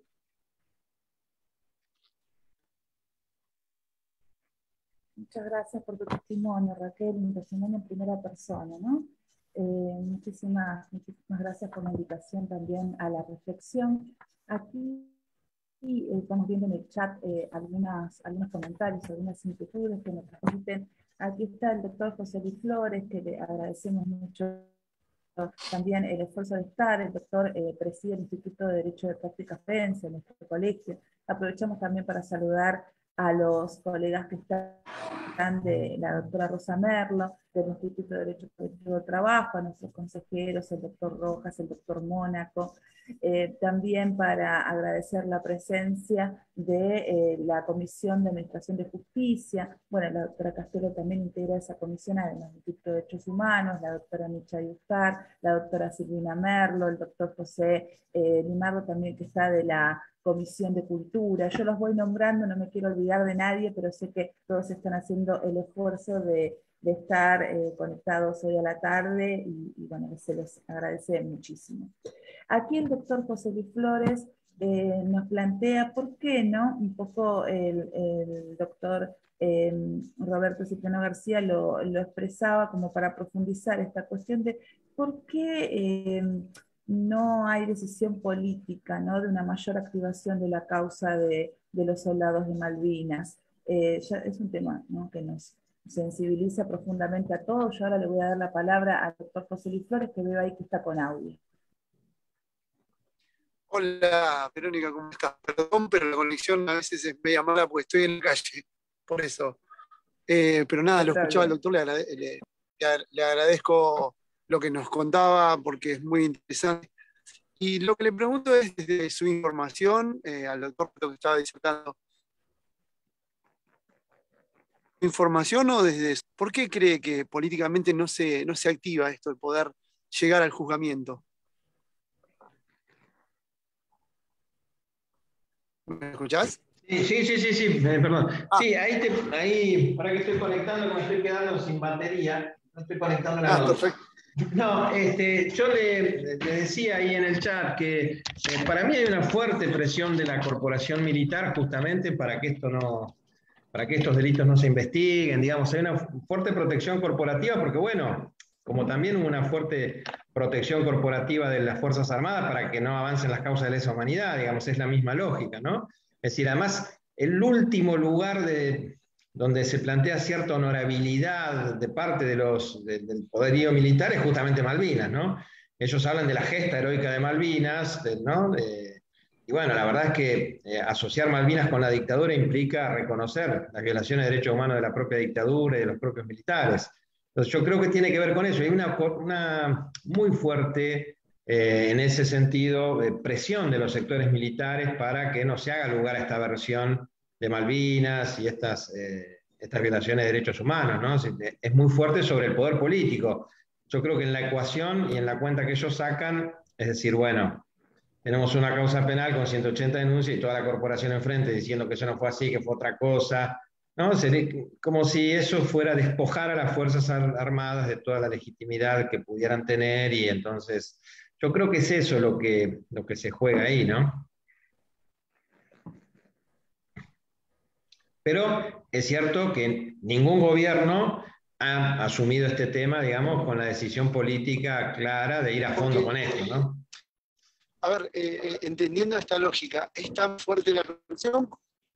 Muchas gracias por tu testimonio, Raquel, un testimonio en primera persona, ¿no? Eh, muchísimas, muchísimas gracias por la invitación también a la reflexión. Aquí eh, estamos viendo en el chat eh, algunas, algunos comentarios, algunas inquietudes que nos transmiten. Aquí está el doctor José Luis Flores, que le agradecemos mucho también el esfuerzo de estar. El doctor eh, preside el Instituto de Derecho de Práctica Forense en nuestro colegio. Aprovechamos también para saludar a los colegas que están de la doctora Rosa Merlo, del Instituto de Derecho Colectivo de Trabajo, a nuestros consejeros, el doctor Rojas, el doctor Mónaco, eh, también para agradecer la presencia de eh, la Comisión de Administración de Justicia. Bueno, la doctora Castelo también integra esa comisión, además del Instituto de Derechos Humanos, la doctora Micha Yustar, la doctora Silvina Merlo, el doctor José eh, Limardo también, que está de la Comisión de Cultura. Yo los voy nombrando, no me quiero olvidar de nadie, pero sé que todos están haciendo el esfuerzo de, de estar eh, conectados hoy a la tarde, y, y bueno, se les agradece muchísimo. Aquí el doctor José Luis Flores eh, nos plantea por qué no, un poco el, el doctor eh, Roberto Cipriano García lo, lo expresaba como para profundizar esta cuestión de por qué eh, no hay decisión política, ¿no?, de una mayor activación de la causa de, de los soldados de Malvinas. Eh, ya es un tema, ¿no?, que nos sensibiliza profundamente a todos. Yo ahora le voy a dar la palabra al doctor José Luis Flores, que veo ahí que está con audio. Hola, Verónica, ¿cómo estás? Perdón, pero la conexión a veces es media mala porque estoy en la calle, por eso. Eh, pero nada, lo escuchaba el doctor, le, agrade le, le agradezco lo que nos contaba porque es muy interesante. Y lo que le pregunto es, desde su información, eh, al doctor que estaba disertando, ¿información o desde eso? ¿Por qué cree que políticamente no se, no se activa esto de poder llegar al juzgamiento? ¿Me escuchás? Sí, sí, sí, sí, sí. Eh, perdón. Ah. Sí, ahí, te, ahí, para que estoy conectando, me estoy quedando sin batería, no estoy conectando la ah, perfecto. No, este, yo le, le decía ahí en el chat que eh, para mí hay una fuerte presión de la corporación militar justamente para que esto no, para que estos delitos no se investiguen, digamos, hay una fuerte protección corporativa porque, bueno, como también hubo una fuerte protección corporativa de las Fuerzas Armadas para que no avancen las causas de lesa humanidad, digamos, es la misma lógica, ¿no? Es decir, además, el último lugar de, donde se plantea cierta honorabilidad de parte de los, de, del poderío militar es justamente Malvinas, ¿no? Ellos hablan de la gesta heroica de Malvinas, de, ¿no? De, y bueno, la verdad es que eh, asociar Malvinas con la dictadura implica reconocer las violaciones de derechos humanos de la propia dictadura y de los propios militares. Entonces yo creo que tiene que ver con eso. Hay una, una muy fuerte, eh, en ese sentido, eh, presión de los sectores militares para que no se haga lugar a esta versión de Malvinas y estas, eh, estas violaciones de derechos humanos, ¿no? Es muy fuerte sobre el poder político. Yo creo que en la ecuación y en la cuenta que ellos sacan, es decir, bueno, tenemos una causa penal con ciento ochenta denuncias y toda la corporación enfrente diciendo que eso no fue así, que fue otra cosa, ¿no? Sería como si eso fuera a despojar a las Fuerzas Armadas de toda la legitimidad que pudieran tener, y entonces yo creo que es eso lo que, lo que se juega ahí, ¿no? Pero es cierto que ningún gobierno ha asumido este tema, digamos, con la decisión política clara de ir a fondo con esto, ¿no? A ver, eh, entendiendo esta lógica, ¿es tan fuerte la represión?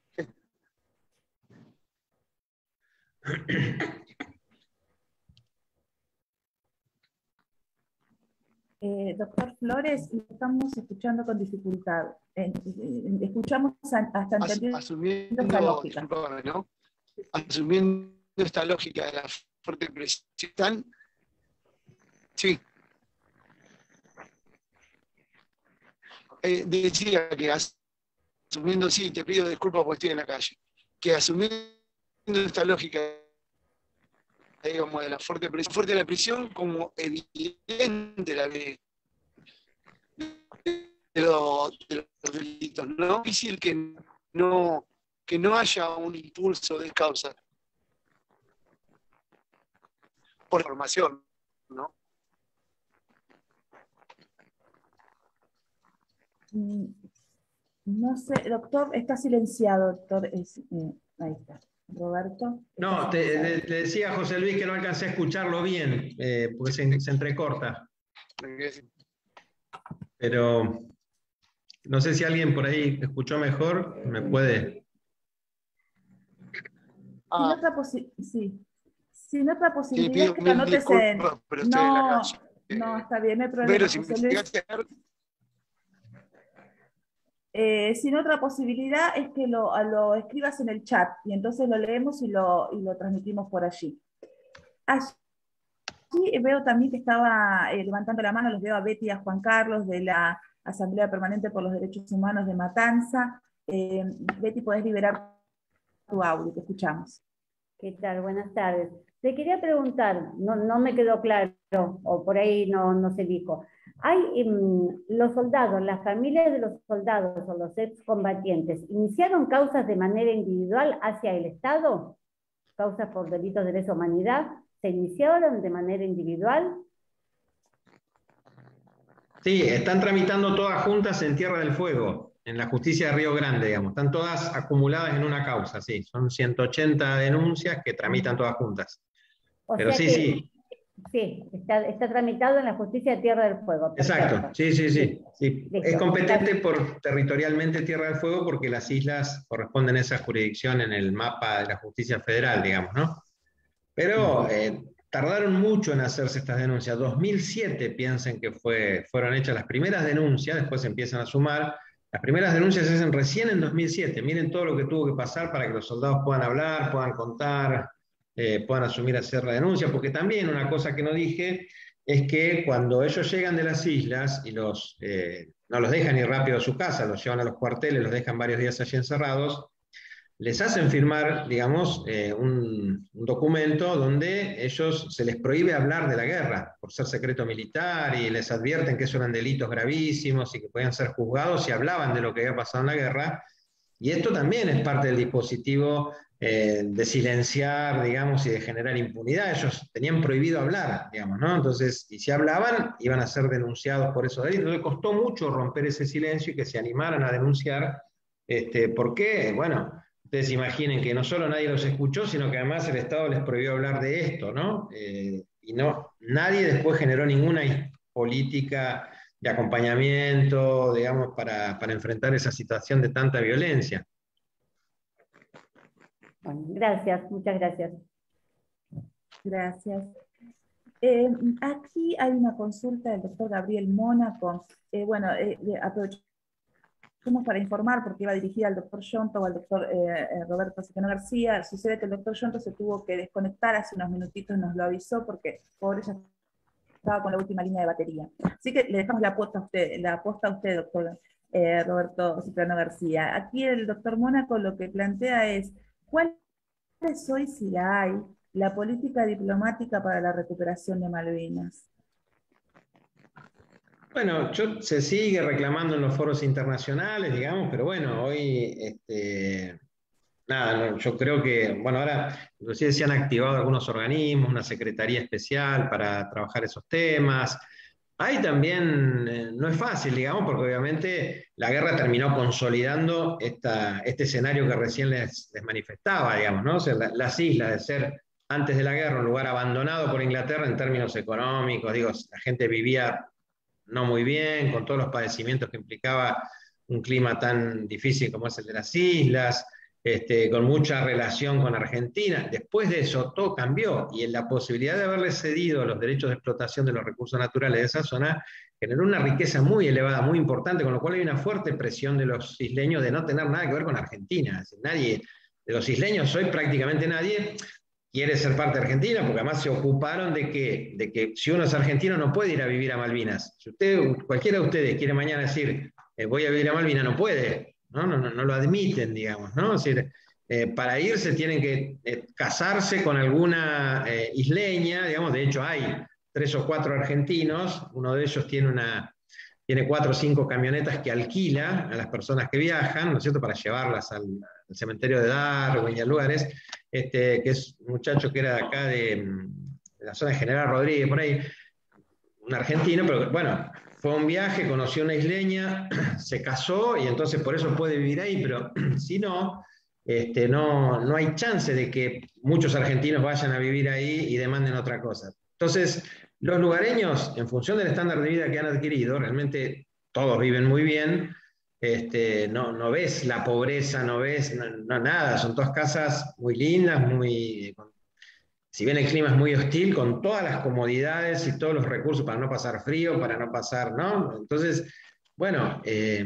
Eh, doctor Flores, lo estamos escuchando con dificultad. Eh, eh, escuchamos hasta entendiendo asumiendo, esta lógica. ¿no? Asumiendo esta lógica de la fuerte presión, sí. Eh, decía que asumiendo, sí, te pido disculpas porque estoy en la calle, que asumiendo esta lógica, digamos, de la fuerte presión, fuerte la prisión como evidente la de, de, los, de los delitos, ¿no? Es difícil que no, que no haya un impulso de causa por formación, ¿no? No sé, doctor, está silenciado, doctor. Es, eh, ahí está. Roberto. No, te, te, te decía José Luis que no alcancé a escucharlo bien, eh, porque se, se entrecorta. Pero no sé si alguien por ahí escuchó mejor, me puede. Ah. Sin otra posi sí. Sin otra posibilidad sí, que anotes en... Pero no, en no, está bien, no hay problema. Pero si Eh, sin otra posibilidad es que lo, lo escribas en el chat y entonces lo leemos y lo, y lo transmitimos por allí. Allí veo también que estaba eh, levantando la mano, los veo a Betty y a Juan Carlos de la Asamblea Permanente por los Derechos Humanos de Matanza. Eh, Betty, podés liberar tu audio, te escuchamos. ¿Qué tal? Buenas tardes. Te quería preguntar, no, no me quedó claro, o por ahí no, no se dijo. ¿Hay um, los soldados, las familias de los soldados o los excombatientes, iniciaron causas de manera individual hacia el Estado? ¿Causas por delitos de lesa humanidad? ¿Se iniciaron de manera individual? Sí, están tramitando todas juntas en Tierra del Fuego, en la justicia de Río Grande, digamos. Están todas acumuladas en una causa, sí. Son ciento ochenta denuncias que tramitan todas juntas. O Pero sí, que, sí. Sí, está, está tramitado en la justicia de Tierra del Fuego. Perfecto. Exacto, sí, sí, sí. sí. Listo. Es competente por, territorialmente Tierra del Fuego porque las islas corresponden a esa jurisdicción en el mapa de la justicia federal, digamos, ¿no? Pero eh, tardaron mucho en hacerse estas denuncias. dos mil siete piensen que fue, fueron hechas las primeras denuncias, después empiezan a sumar. Las primeras denuncias se hacen recién en dos mil siete. Miren todo lo que tuvo que pasar para que los soldados puedan hablar, puedan contar, eh, puedan asumir a hacer la denuncia, porque también una cosa que no dije es que cuando ellos llegan de las islas y los, eh, no los dejan ir rápido a su casa, los llevan a los cuarteles, los dejan varios días allí encerrados, les hacen firmar, digamos, eh, un, un documento donde ellos se les prohíbe hablar de la guerra por ser secreto militar y les advierten que eso eran delitos gravísimos y que podían ser juzgados si hablaban de lo que había pasado en la guerra. Y esto también es parte del dispositivo eh, de silenciar, digamos, y de generar impunidad. Ellos tenían prohibido hablar, digamos, ¿no? Entonces, y si hablaban, iban a ser denunciados por esos delitos. Entonces costó mucho romper ese silencio y que se animaran a denunciar. Este, ¿por qué? Bueno, ustedes imaginen que no solo nadie los escuchó, sino que además el Estado les prohibió hablar de esto, ¿no? Eh, y no, nadie después generó ninguna política de acompañamiento, digamos, para, para enfrentar esa situación de tanta violencia. Bueno, gracias, muchas gracias. Gracias. Eh, aquí hay una consulta del doctor Gabriel Mónaco. Eh, bueno, eh, aprovechamos para informar, porque iba dirigida al doctor Yonto o al doctor eh, Roberto Cicano García. Sucede que el doctor Yonto se tuvo que desconectar hace unos minutitos, nos lo avisó, porque pobre ya estaba con la última línea de batería. Así que le dejamos la posta a usted, la posta a usted, doctor eh, Roberto Cicano García. Aquí el doctor Mónaco lo que plantea es, ¿cuál es hoy, si la hay, la política diplomática para la recuperación de Malvinas? Bueno, yo, se sigue reclamando en los foros internacionales, digamos, pero bueno, hoy, este, nada, no, yo creo que, bueno, ahora inclusive se han activado algunos organismos, una secretaría especial para trabajar esos temas. Hay también, eh, no es fácil, digamos, porque obviamente la guerra terminó consolidando esta, este escenario que recién les, les manifestaba, digamos, ¿no? O sea, la, las islas de ser antes de la guerra, un lugar abandonado por Inglaterra en términos económicos, digo, la gente vivía no muy bien, con todos los padecimientos que implicaba un clima tan difícil como es el de las islas, este, con mucha relación con Argentina. Después de eso todo cambió, y en la posibilidad de haberle cedido los derechos de explotación de los recursos naturales de esa zona generó una riqueza muy elevada, muy importante, con lo cual hay una fuerte presión de los isleños de no tener nada que ver con Argentina. Es decir, nadie, de los isleños hoy prácticamente nadie quiere ser parte de Argentina, porque además se ocuparon de que, de que si uno es argentino no puede ir a vivir a Malvinas. Si usted, cualquiera de ustedes quiere mañana decir, eh, voy a vivir a Malvinas, no puede. ¿No? No, no, no lo admiten, digamos, ¿no? Es decir, eh, para irse tienen que eh, casarse con alguna eh, isleña, digamos. De hecho hay tres o cuatro argentinos, uno de ellos tiene, una, tiene cuatro o cinco camionetas que alquila a las personas que viajan, ¿no es cierto?, para llevarlas al, al cementerio de Darwin y a lugares, este, que es un muchacho que era de acá, de, de la zona de General Rodríguez, por ahí, un argentino, pero bueno, fue a un viaje, conoció una isleña, se casó y entonces por eso puede vivir ahí, pero si no, este, no, no hay chance de que muchos argentinos vayan a vivir ahí y demanden otra cosa. Entonces, los lugareños, en función del estándar de vida que han adquirido, realmente todos viven muy bien, este, no, no ves la pobreza, no ves no, no, nada, son todas casas muy lindas, muy... Si bien el clima es muy hostil, con todas las comodidades y todos los recursos para no pasar frío, para no pasar, ¿no? Entonces, bueno, eh,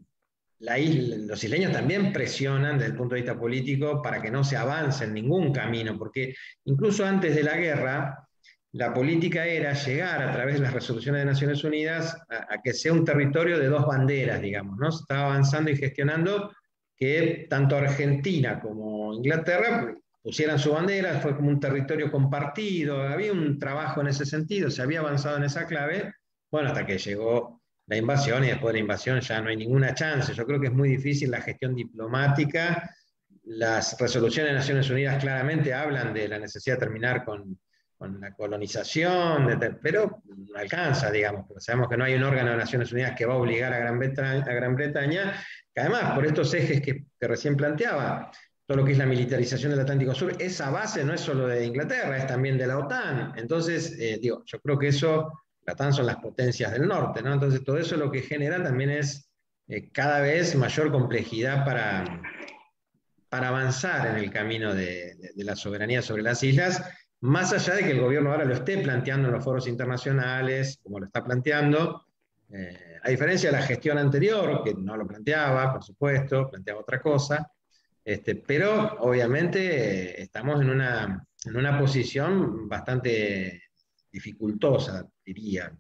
la isla, los isleños también presionan desde el punto de vista político para que no se avance en ningún camino, porque incluso antes de la guerra, la política era llegar a través de las resoluciones de Naciones Unidas a, a que sea un territorio de dos banderas, digamos, ¿no? Se estaba avanzando y gestionando que tanto Argentina como Inglaterra pusieran su bandera, fue como un territorio compartido, había un trabajo en ese sentido, se había avanzado en esa clave, bueno, hasta que llegó la invasión, y después de la invasión ya no hay ninguna chance. Yo creo que es muy difícil la gestión diplomática. Las resoluciones de Naciones Unidas claramente hablan de la necesidad de terminar con, con la colonización, de, pero no alcanza, digamos, porque sabemos que no hay un órgano de Naciones Unidas que va a obligar a Gran Bretaña, a Gran Bretaña que además, por estos ejes que, que recién planteaba, todo lo que es la militarización del Atlántico Sur, esa base no es solo de Inglaterra, es también de la OTAN. Entonces, eh, digo, yo creo que eso, la OTAN son las potencias del norte, ¿no? Entonces, todo eso lo que genera también es eh, cada vez mayor complejidad para, para avanzar en el camino de, de, de la soberanía sobre las islas, más allá de que el gobierno ahora lo esté planteando en los foros internacionales, como lo está planteando, eh, a diferencia de la gestión anterior, que no lo planteaba, por supuesto, planteaba otra cosa. Este, pero obviamente eh, estamos en una, en una posición bastante dificultosa, diría.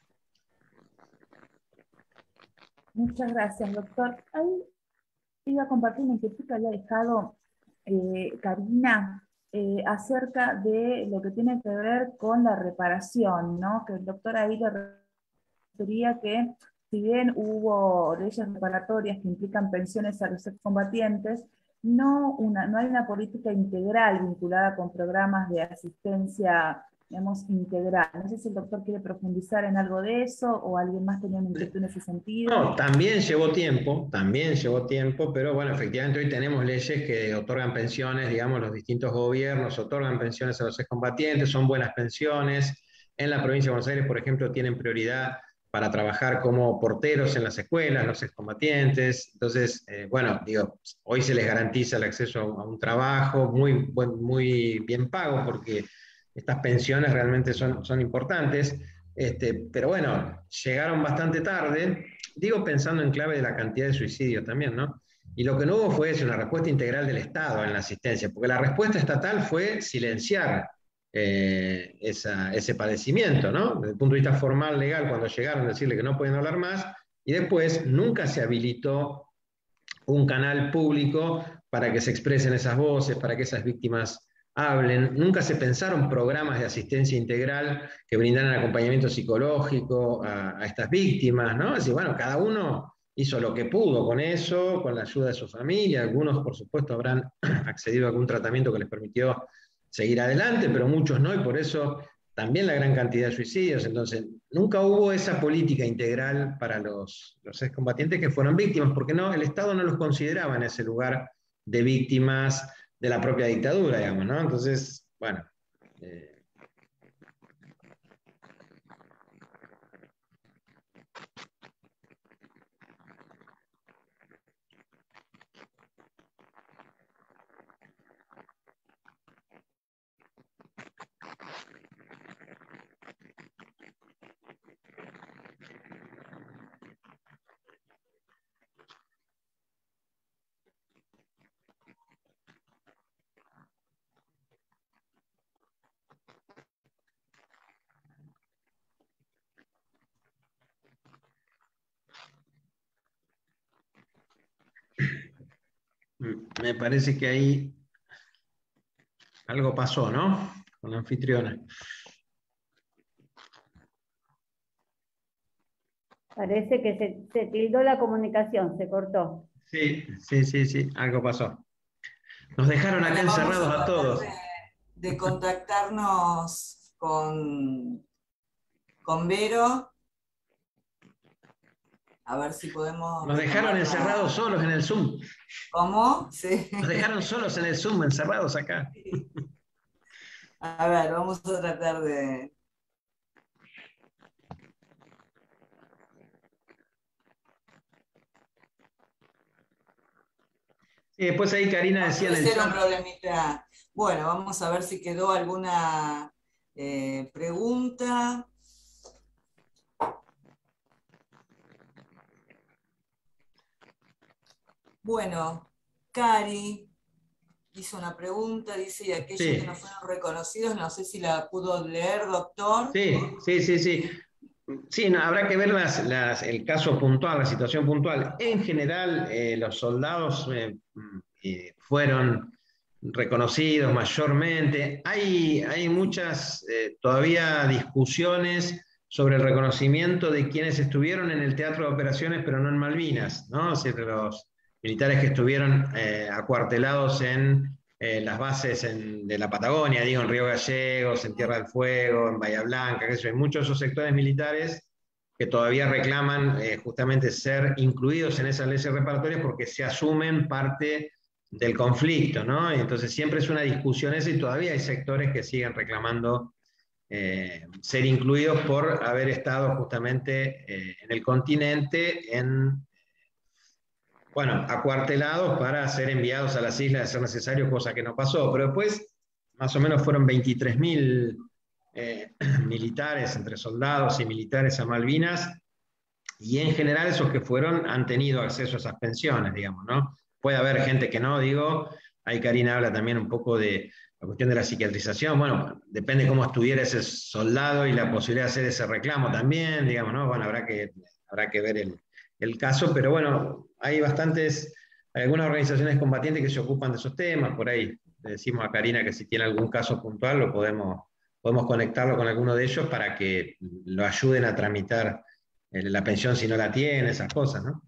Muchas gracias, doctor. Ahí iba a compartir una inquietud que había dejado eh, Karina eh, acerca de lo que tiene que ver con la reparación, ¿no? Que el doctor ahí le refería que si bien hubo leyes reparatorias que implican pensiones a los excombatientes, No, una, no hay una política integral vinculada con programas de asistencia, digamos, integral. No sé si el doctor quiere profundizar en algo de eso o alguien más tenía una inquietud en ese sentido. No, también llevó tiempo, también llevó tiempo, pero bueno, efectivamente hoy tenemos leyes que otorgan pensiones, digamos, los distintos gobiernos otorgan pensiones a los excombatientes, son buenas pensiones. En la provincia de Buenos Aires, por ejemplo, tienen prioridad para trabajar como porteros en las escuelas, los excombatientes. Entonces, eh, bueno, digo, hoy se les garantiza el acceso a un, a un trabajo muy, buen, muy bien pago, porque estas pensiones realmente son, son importantes. Este, pero bueno, llegaron bastante tarde, digo pensando en clave de la cantidad de suicidios también, ¿no? Y lo que no hubo fue eso, una respuesta integral del Estado en la asistencia, porque la respuesta estatal fue silenciar Eh, esa, ese padecimiento, ¿no? Desde el punto de vista formal, legal, cuando llegaron a decirle que no pueden hablar más, y después nunca se habilitó un canal público para que se expresen esas voces, para que esas víctimas hablen, nunca se pensaron programas de asistencia integral que brindaran acompañamiento psicológico a, a estas víctimas, ¿no? Así, bueno, cada uno hizo lo que pudo con eso, con la ayuda de su familia, algunos por supuesto habrán accedido a algún tratamiento que les permitió seguir adelante, pero muchos no, y por eso también la gran cantidad de suicidios. Entonces, nunca hubo esa política integral para los, los excombatientes que fueron víctimas, porque no, el Estado no los consideraba en ese lugar de víctimas de la propia dictadura, digamos, ¿no? Entonces, bueno, eh, me parece que ahí algo pasó, ¿no? Con la anfitriona. Parece que se, se tildó la comunicación, se cortó. Sí, sí, sí, sí, algo pasó. Nos dejaron acá encerrados a todos. De, de contactarnos con, con Vero. A ver si podemos... Nos dejaron encerrados solos en el Zoom. ¿Cómo? Sí. Nos dejaron solos en el Zoom, encerrados acá. Sí. A ver, vamos a tratar de... Y después ahí Karina decía en el chat... un problemita. Bueno, vamos a ver si quedó alguna eh, pregunta. Bueno, Cari hizo una pregunta, dice, y aquellos sí. que no fueron reconocidos, no sé si la pudo leer, doctor. Sí, sí, sí, sí. Sí, no, habrá que ver las, las, el caso puntual, la situación puntual. En general, eh, los soldados eh, eh, fueron reconocidos mayormente. Hay, hay muchas eh, todavía discusiones sobre el reconocimiento de quienes estuvieron en el teatro de operaciones, pero no en Malvinas, ¿no? O sea, los militares que estuvieron eh, acuartelados en eh, las bases en, de la Patagonia, digo, en Río Gallegos, en Tierra del Fuego, en Bahía Blanca, que eso, hay muchos de esos sectores militares que todavía reclaman eh, justamente ser incluidos en esas leyes reparatorias porque se asumen parte del conflicto, ¿no? Y entonces siempre es una discusión esa y todavía hay sectores que siguen reclamando eh, ser incluidos por haber estado justamente eh, en el continente en... bueno, acuartelados para ser enviados a las islas de ser necesario, cosa que no pasó. Pero después, más o menos fueron veintitrés mil eh, militares, entre soldados y militares a Malvinas, y en general esos que fueron han tenido acceso a esas pensiones, digamos, ¿no? Puede haber gente que no, digo, ahí Karina habla también un poco de la cuestión de la psiquiatrización, bueno, depende cómo estuviera ese soldado y la posibilidad de hacer ese reclamo también, digamos, ¿no? Bueno, habrá que, habrá que ver el... el caso, pero bueno, hay bastantes, hay algunas organizaciones combatientes que se ocupan de esos temas, por ahí le decimos a Karina que si tiene algún caso puntual lo podemos, podemos conectarlo con alguno de ellos para que lo ayuden a tramitar la pensión si no la tiene, esas cosas, ¿no?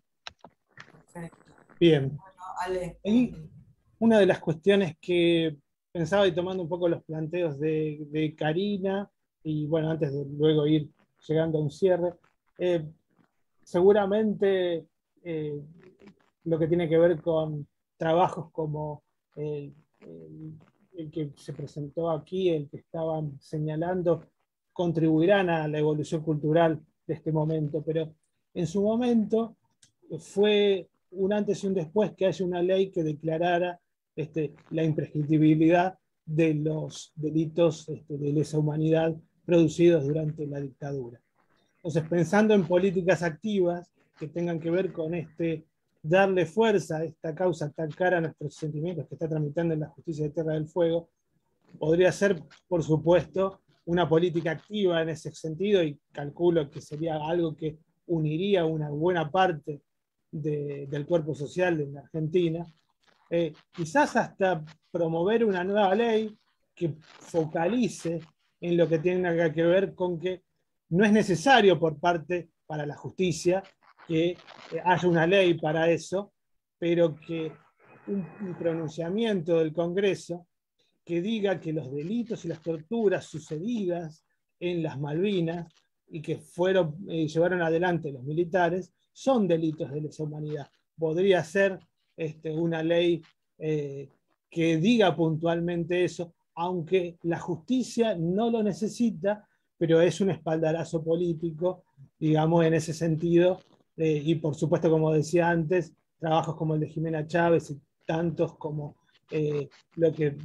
Bien. Bueno, Ale. Y una de las cuestiones que pensaba y tomando un poco los planteos de, de Karina, y bueno, antes de luego ir llegando a un cierre, eh, seguramente eh, lo que tiene que ver con trabajos como el, el, el que se presentó aquí, el que estaban señalando, contribuirán a la evolución cultural de este momento, pero en su momento fue un antes y un después que haya una ley que declarara este, la imprescriptibilidad de los delitos este, de lesa humanidad producidos durante la dictadura. Entonces, pensando en políticas activas que tengan que ver con este, darle fuerza a esta causa tan cara a nuestros sentimientos que está tramitando en la justicia de Tierra del Fuego, podría ser, por supuesto, una política activa en ese sentido, y calculo que sería algo que uniría una buena parte de, del cuerpo social en Argentina. Eh, quizás hasta promover una nueva ley que focalice en lo que tenga que ver con que no es necesario por parte para la justicia que haya una ley para eso, pero que un, un pronunciamiento del Congreso que diga que los delitos y las torturas sucedidas en las Malvinas y que fueron, eh, llevaron adelante los militares son delitos de lesa humanidad. Podría ser este, una ley eh, que diga puntualmente eso, aunque la justicia no lo necesita, pero es un espaldarazo político, digamos, en ese sentido, eh, y por supuesto, como decía antes, trabajos como el de Jimena Chávez y tantos como eh, lo que,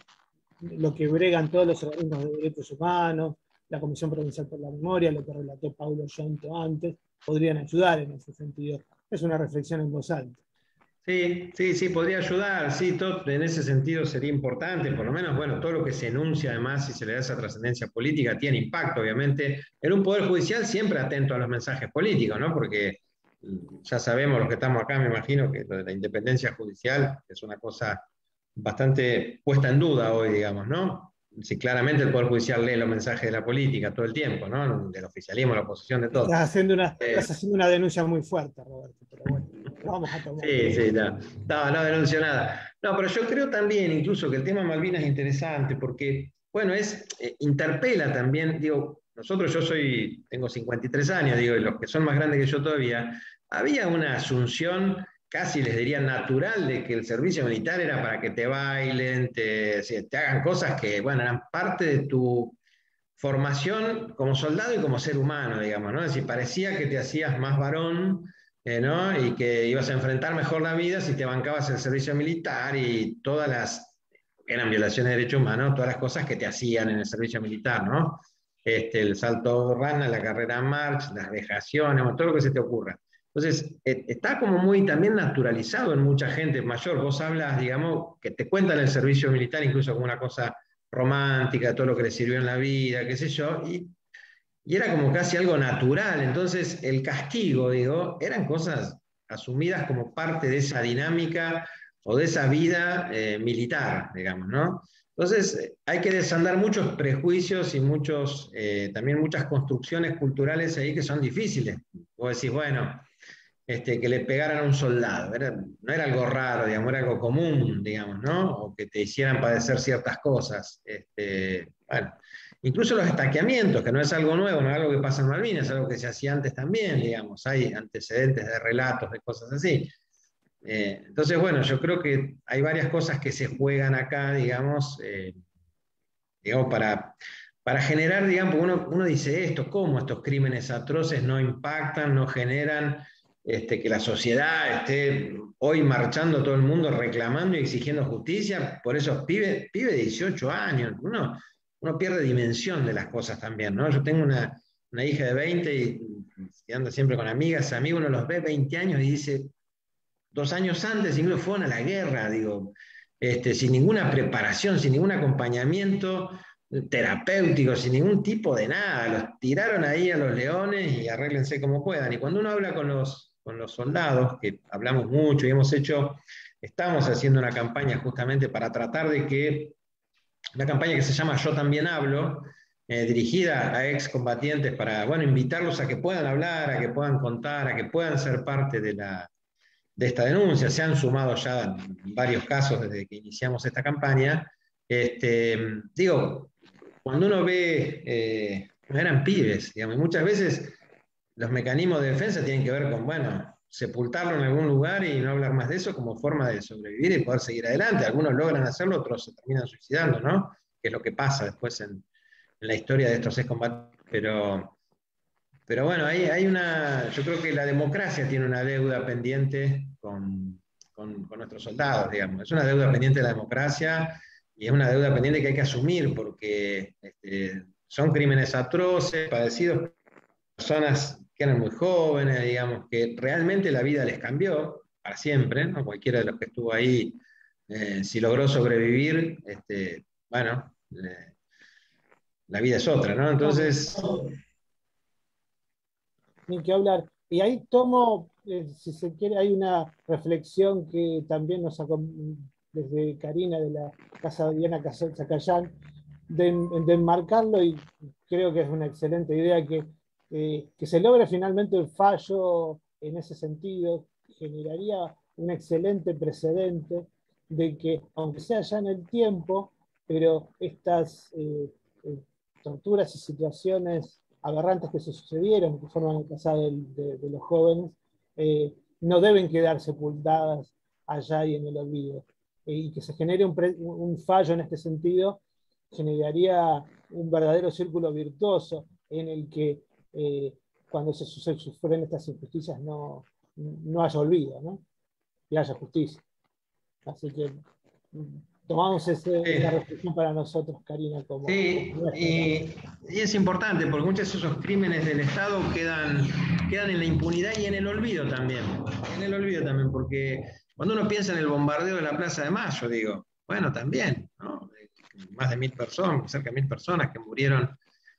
lo que bregan todos los organismos de derechos humanos, la Comisión Provincial por la Memoria, lo que relató Paulo Yonto antes, podrían ayudar en ese sentido. Es una reflexión en voz alta. Sí, sí, sí, podría ayudar, sí, todo, en ese sentido sería importante, por lo menos, bueno, todo lo que se enuncia además, si se le da esa trascendencia política, tiene impacto, obviamente, en un poder judicial siempre atento a los mensajes políticos, ¿no? Porque ya sabemos, los que estamos acá, me imagino, que lo de la independencia judicial es una cosa bastante puesta en duda hoy, digamos, ¿no? Si claramente el Poder Judicial lee los mensajes de la política todo el tiempo, ¿no? Del oficialismo, la oposición, de todo. Estás haciendo una, eh, estás haciendo una denuncia muy fuerte, Roberto, pero bueno, lo vamos a tomar. Sí, sí, no, no, no denuncio nada. No, pero yo creo también incluso que el tema Malvinas es interesante porque, bueno, es, eh, interpela también, digo, nosotros, yo soy, tengo cincuenta y tres años, digo, y los que son más grandes que yo todavía, había una asunción casi les diría natural de que el servicio militar era para que te bailen, te, te hagan cosas que, bueno, eran parte de tu formación como soldado y como ser humano, digamos, ¿no? Es decir, parecía que te hacías más varón, eh, ¿no? Y que ibas a enfrentar mejor la vida si te bancabas el servicio militar y todas las, eran violaciones de derechos humanos, todas las cosas que te hacían en el servicio militar, ¿no? Este, el salto rana, la carrera march, las vejaciones, todo lo que se te ocurra. Entonces, está como muy también naturalizado en mucha gente mayor. Vos hablas, digamos, que te cuentan el servicio militar incluso como una cosa romántica, todo lo que le sirvió en la vida, qué sé yo, y, y era como casi algo natural. Entonces, el castigo, digo, eran cosas asumidas como parte de esa dinámica o de esa vida eh, militar, digamos, ¿no? Entonces, hay que desandar muchos prejuicios y muchos, eh, también muchas construcciones culturales ahí que son difíciles. Vos decís, bueno, Este, que le pegaran a un soldado. Era, no era algo raro, digamos, era algo común, digamos, ¿no? O que te hicieran padecer ciertas cosas. Este, bueno, incluso los estaqueamientos, que no es algo nuevo, no es algo que pasa en Malvinas, es algo que se hacía antes también, digamos. Hay antecedentes de relatos, de cosas así. Eh, entonces, bueno, yo creo que hay varias cosas que se juegan acá, digamos, eh, digamos, para... para generar, digamos, uno, uno dice esto, ¿cómo estos crímenes atroces no impactan, no generan Este, que la sociedad esté hoy marchando todo el mundo reclamando y exigiendo justicia por esos pibes, pibes de dieciocho años? Uno, uno pierde dimensión de las cosas también, ¿no? Yo tengo una, una hija de veinte y, y ando siempre con amigas, amigos, uno los ve veinte años y dice, dos años antes incluso fueron a la guerra, digo, este, sin ninguna preparación, sin ningún acompañamiento terapéutico, sin ningún tipo de nada, los tiraron ahí a los leones y arréglense como puedan. Y cuando uno habla con los con los soldados, que hablamos mucho y hemos hecho, estamos haciendo una campaña justamente para tratar de que, una campaña que se llama Yo También Hablo, eh, dirigida a excombatientes para, bueno, invitarlos a que puedan hablar, a que puedan contar, a que puedan ser parte de, la, de esta denuncia. Se han sumado ya varios casos desde que iniciamos esta campaña. Este, digo, cuando uno ve, eh, no eran pibes, digamos, muchas veces los mecanismos de defensa tienen que ver con, bueno, sepultarlo en algún lugar y no hablar más de eso como forma de sobrevivir y poder seguir adelante. Algunos logran hacerlo, otros se terminan suicidando, ¿no? Que es lo que pasa después en, en la historia de estos excombatientes. Pero, pero bueno, hay, hay una, yo creo que la democracia tiene una deuda pendiente con, con, con nuestros soldados, digamos. Es una deuda pendiente de la democracia y es una deuda pendiente que hay que asumir porque este, son crímenes atroces, padecidos por personas que eran muy jóvenes, digamos, que realmente la vida les cambió para siempre, ¿no? Cualquiera de los que estuvo ahí, eh, si logró sobrevivir, este, bueno, eh, la vida es otra, ¿no? Entonces... Ni que hablar. Y ahí tomo, eh, si se quiere, hay una reflexión que también nos sacó desde Karina de la Casa Diana Zacayán, de, de enmarcarlo, y creo que es una excelente idea que Eh, que se logre finalmente el fallo en ese sentido, generaría un excelente precedente de que, aunque sea ya en el tiempo, pero estas eh, eh, torturas y situaciones aberrantes que se sucedieron, que forman el pasado de, de, de los jóvenes, eh, no deben quedar sepultadas allá y en el olvido. Eh, y que se genere un, pre, un fallo en este sentido generaría un verdadero círculo virtuoso en el que eh, cuando se, se sufren estas injusticias no, no haya olvido, ¿no? Y haya justicia. Así que tomamos ese, Sí. esa reflexión para nosotros, Karina, como... Sí, como y, y es importante porque muchos de esos crímenes del Estado quedan, quedan en la impunidad y en el olvido también. En el olvido también, porque cuando uno piensa en el bombardeo de la Plaza de Mayo, digo, bueno, también, ¿no? Más de mil personas, cerca de mil personas que murieron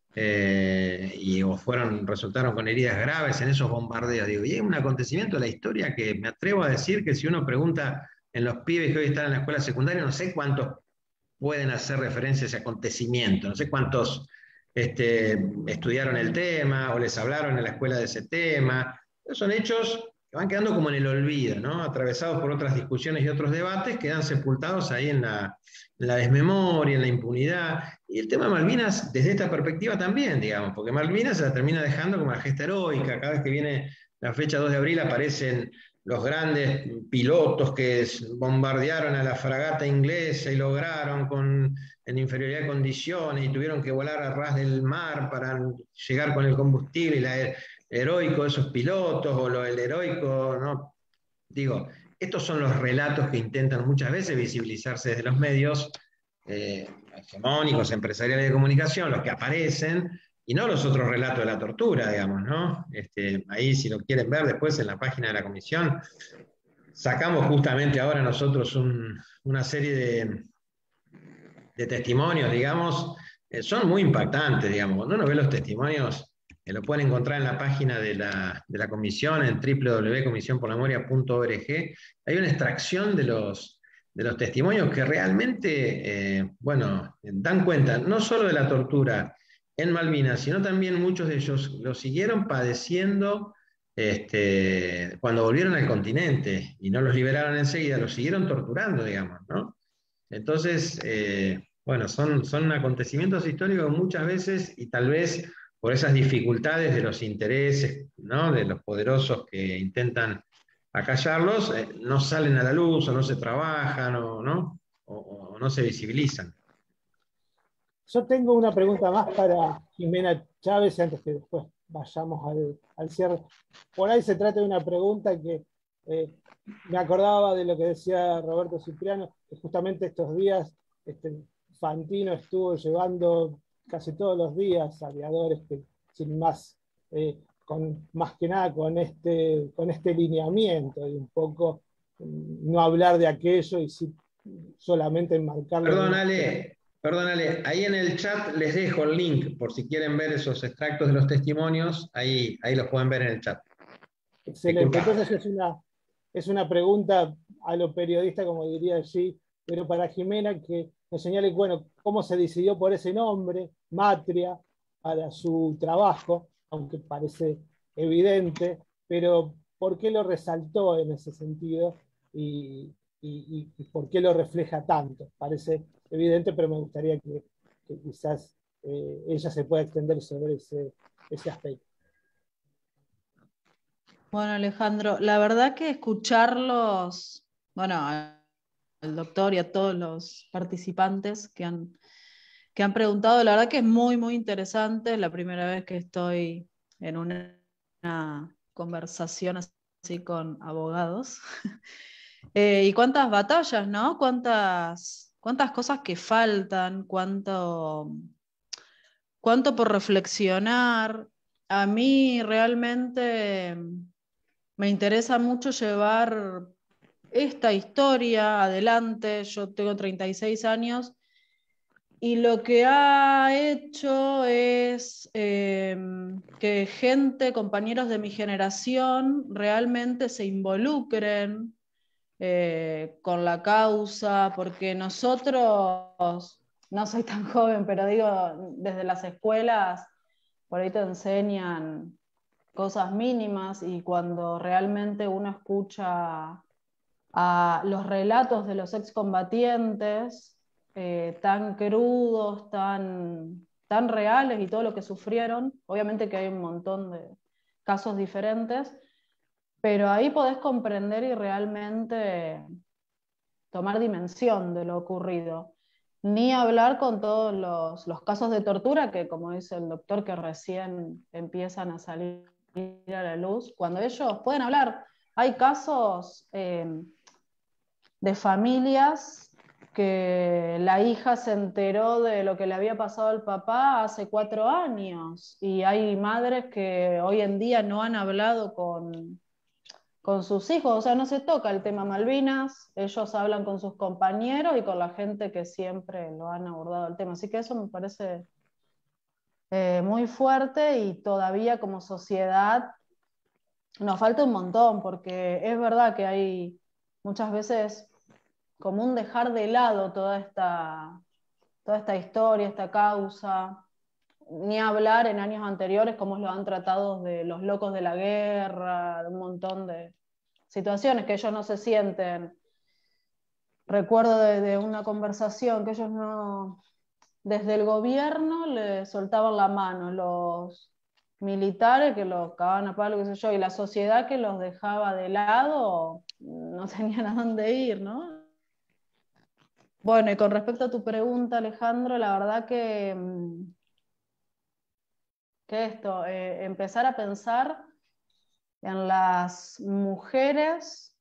eh, y o fueron, resultaron con heridas graves en esos bombardeos. Digo, y es un acontecimiento de la historia que me atrevo a decir que si uno pregunta en los pibes que hoy están en la escuela secundaria, no sé cuántos pueden hacer referencia a ese acontecimiento. No sé cuántos este, estudiaron el tema o les hablaron en la escuela de ese tema. Son hechos que van quedando como en el olvido, ¿no? Atravesados por otras discusiones y otros debates, quedan sepultados ahí en la, en la desmemoria, en la impunidad. Y el tema de Malvinas, desde esta perspectiva también, digamos, porque Malvinas se la termina dejando como la gesta heroica. Cada vez que viene la fecha dos de abril aparecen los grandes pilotos que bombardearon a la fragata inglesa y lograron con, en inferioridad de condiciones y tuvieron que volar a ras del mar para llegar con el combustible, y la, el heroico de esos pilotos o lo, el heroico, ¿no? Digo, estos son los relatos que intentan muchas veces visibilizarse desde los medios eh, hegemónicos, empresariales de comunicación, los que aparecen, y no los otros relatos de la tortura, digamos, ¿no? Este, ahí, si lo quieren ver después en la página de la comisión, sacamos justamente ahora nosotros un, una serie de, de testimonios, digamos, eh, son muy impactantes, digamos. Cuando uno ve los testimonios, eh, lo pueden encontrar en la página de la, de la comisión, en w w w punto comisión por la memoria punto org. Hay una extracción de los, de los testimonios que realmente, eh, bueno, dan cuenta no solo de la tortura en Malvinas, sino también muchos de ellos lo siguieron padeciendo este, cuando volvieron al continente y no los liberaron enseguida, los siguieron torturando, digamos, ¿no? Entonces, eh, bueno, son, son acontecimientos históricos muchas veces y tal vez por esas dificultades de los intereses, ¿no? De los poderosos que intentan acallarlos, eh, no salen a la luz o no se trabajan o no, o, o no se visibilizan. Yo tengo una pregunta más para Jimena Chávez, antes que después vayamos al, al cierre. Por ahí se trata de una pregunta que eh, me acordaba de lo que decía Roberto Cipriano, que justamente estos días este, Fantino estuvo llevando casi todos los días aviadores que sin más, eh, con, más que nada con este, con este lineamiento y un poco no hablar de aquello y sí solamente enmarcarlo. Perdón, Ale. Perdónale, ahí en el chat les dejo el link por si quieren ver esos extractos de los testimonios, ahí, ahí los pueden ver en el chat. Excelente, Disculpa. Entonces es una, es una pregunta a lo periodista, como diría allí, pero para Jimena que nos señale, bueno, cómo se decidió por ese nombre, Matria, para su trabajo, aunque parece evidente, pero ¿por qué lo resaltó en ese sentido y, y, y por qué lo refleja tanto? Parece evidente, pero me gustaría que, que quizás eh, ella se pueda extender sobre ese, ese aspecto. Bueno, Alejandro, la verdad que escucharlos, bueno, al doctor y a todos los participantes que han, que han preguntado, la verdad que es muy, muy interesante. Es la primera vez que estoy en una, una conversación así con abogados. Eh, y cuántas batallas, ¿no? Cuántas, cuántas cosas que faltan, cuánto, cuánto por reflexionar. A mí realmente me interesa mucho llevar esta historia adelante. Yo tengo treinta y seis años y lo que ha hecho es eh, que gente, compañeros de mi generación, realmente se involucren Eh, con la causa, porque nosotros, no soy tan joven, pero digo, desde las escuelas, por ahí te enseñan cosas mínimas y cuando realmente uno escucha a los relatos de los excombatientes eh, tan crudos, tan, tan reales y todo lo que sufrieron, obviamente que hay un montón de casos diferentes, pero ahí podés comprender y realmente tomar dimensión de lo ocurrido. Ni hablar con todos los, los casos de tortura que, como dice el doctor, que recién empiezan a salir a la luz, cuando ellos pueden hablar. Hay casos eh, de familias que la hija se enteró de lo que le había pasado al papá hace cuatro años, y hay madres que hoy en día no han hablado con, con sus hijos, o sea, no se toca el tema Malvinas, ellos hablan con sus compañeros y con la gente que siempre lo han abordado el tema, así que eso me parece eh, muy fuerte, y todavía como sociedad nos falta un montón, porque es verdad que hay muchas veces como un dejar de lado toda esta, toda esta historia, esta causa, ni hablar en años anteriores cómo lo han tratado de los locos de la guerra, de un montón de situaciones que ellos no se sienten. Recuerdo de, de una conversación que ellos no, desde el gobierno le soltaban la mano, los militares que los cagaban a palo, qué sé yo, y la sociedad que los dejaba de lado, no tenían a dónde ir, ¿no? Bueno, y con respecto a tu pregunta, Alejandro, la verdad que, que esto, eh, empezar a pensar en las mujeres.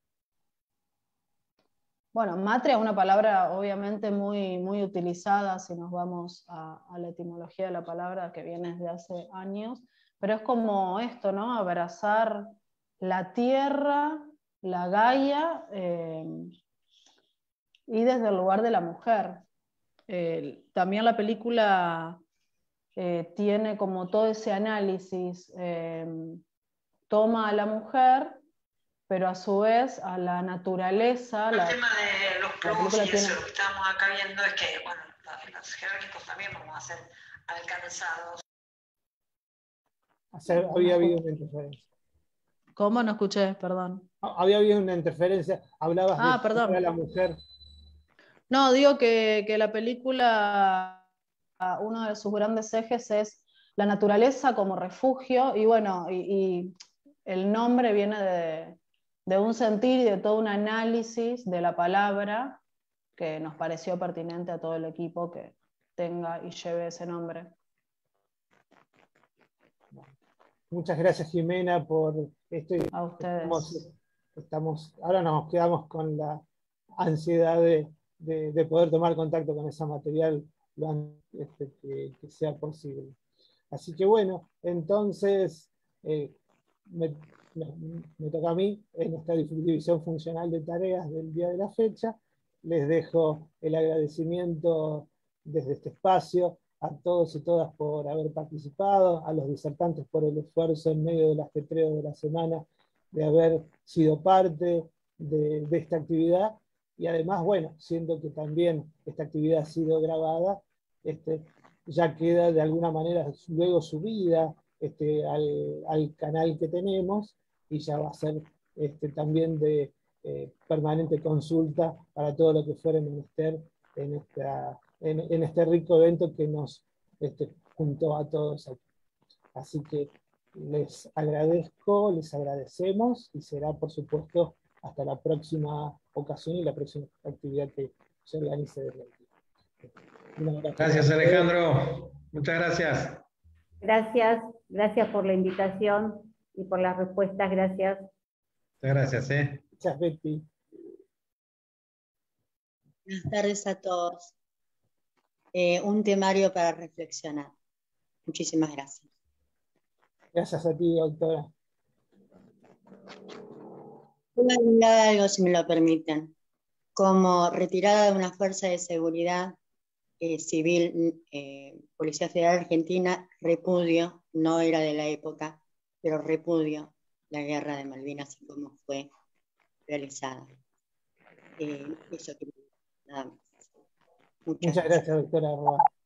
Bueno, matria es una palabra obviamente muy, muy utilizada si nos vamos a, a la etimología de la palabra, que viene desde hace años, pero es como esto, ¿no? Abrazar la tierra, la Gaia, eh, y desde el lugar de la mujer. Eh, también la película eh, tiene como todo ese análisis, eh, toma a la mujer, pero a su vez a la naturaleza. El la, tema de los plus y eso, lo que estamos acá viendo es que, bueno, los jerárquicos también vamos a ser alcanzados. Hacer, había habido una interferencia. ¿Cómo? No escuché, perdón. Había habido una interferencia, hablabas ah, de perdón. a la mujer. No, digo que, que la película, uno de sus grandes ejes es la naturaleza como refugio, y bueno, y, y el nombre viene de, de un sentir y de todo un análisis de la palabra que nos pareció pertinente a todo el equipo que tenga y lleve ese nombre. Muchas gracias, Jimena, por esto. A ustedes. Estamos, estamos, ahora nos quedamos con la ansiedad de, de, de poder tomar contacto con ese material lo antes este, que, que sea posible. Así que bueno, entonces eh, me, me, me toca a mí en esta división funcional de tareas del día de la fecha. Les dejo el agradecimiento desde este espacio a todos y todas por haber participado, a los disertantes por el esfuerzo en medio del ajetreo de la semana de haber sido parte de, de esta actividad, y además, bueno, siento que también esta actividad ha sido grabada, este, ya queda de alguna manera luego subida este, al, al canal que tenemos, y ya va a ser este, también de eh, permanente consulta para todo lo que fuera menester en esta En, en este rico evento que nos este, juntó a todos aquí. Así que les agradezco, les agradecemos, y será por supuesto hasta la próxima ocasión y la próxima actividad que se organice desde aquí. Gracias, Alejandro. Muchas gracias. Gracias, gracias por la invitación y por las respuestas, gracias. Muchas gracias, ¿eh? Gracias, Betty. Buenas tardes a todos. Eh, un temario para reflexionar. Muchísimas gracias. Gracias a ti, doctora. Voy a agregar algo, si me lo permiten. Como retirada de una fuerza de seguridad eh, civil, eh, Policía Federal Argentina, repudio, no era de la época, pero repudio la guerra de Malvinas y cómo fue realizada. Eh, eso que nada más. Muchas, Muchas gracias, doctora Roa.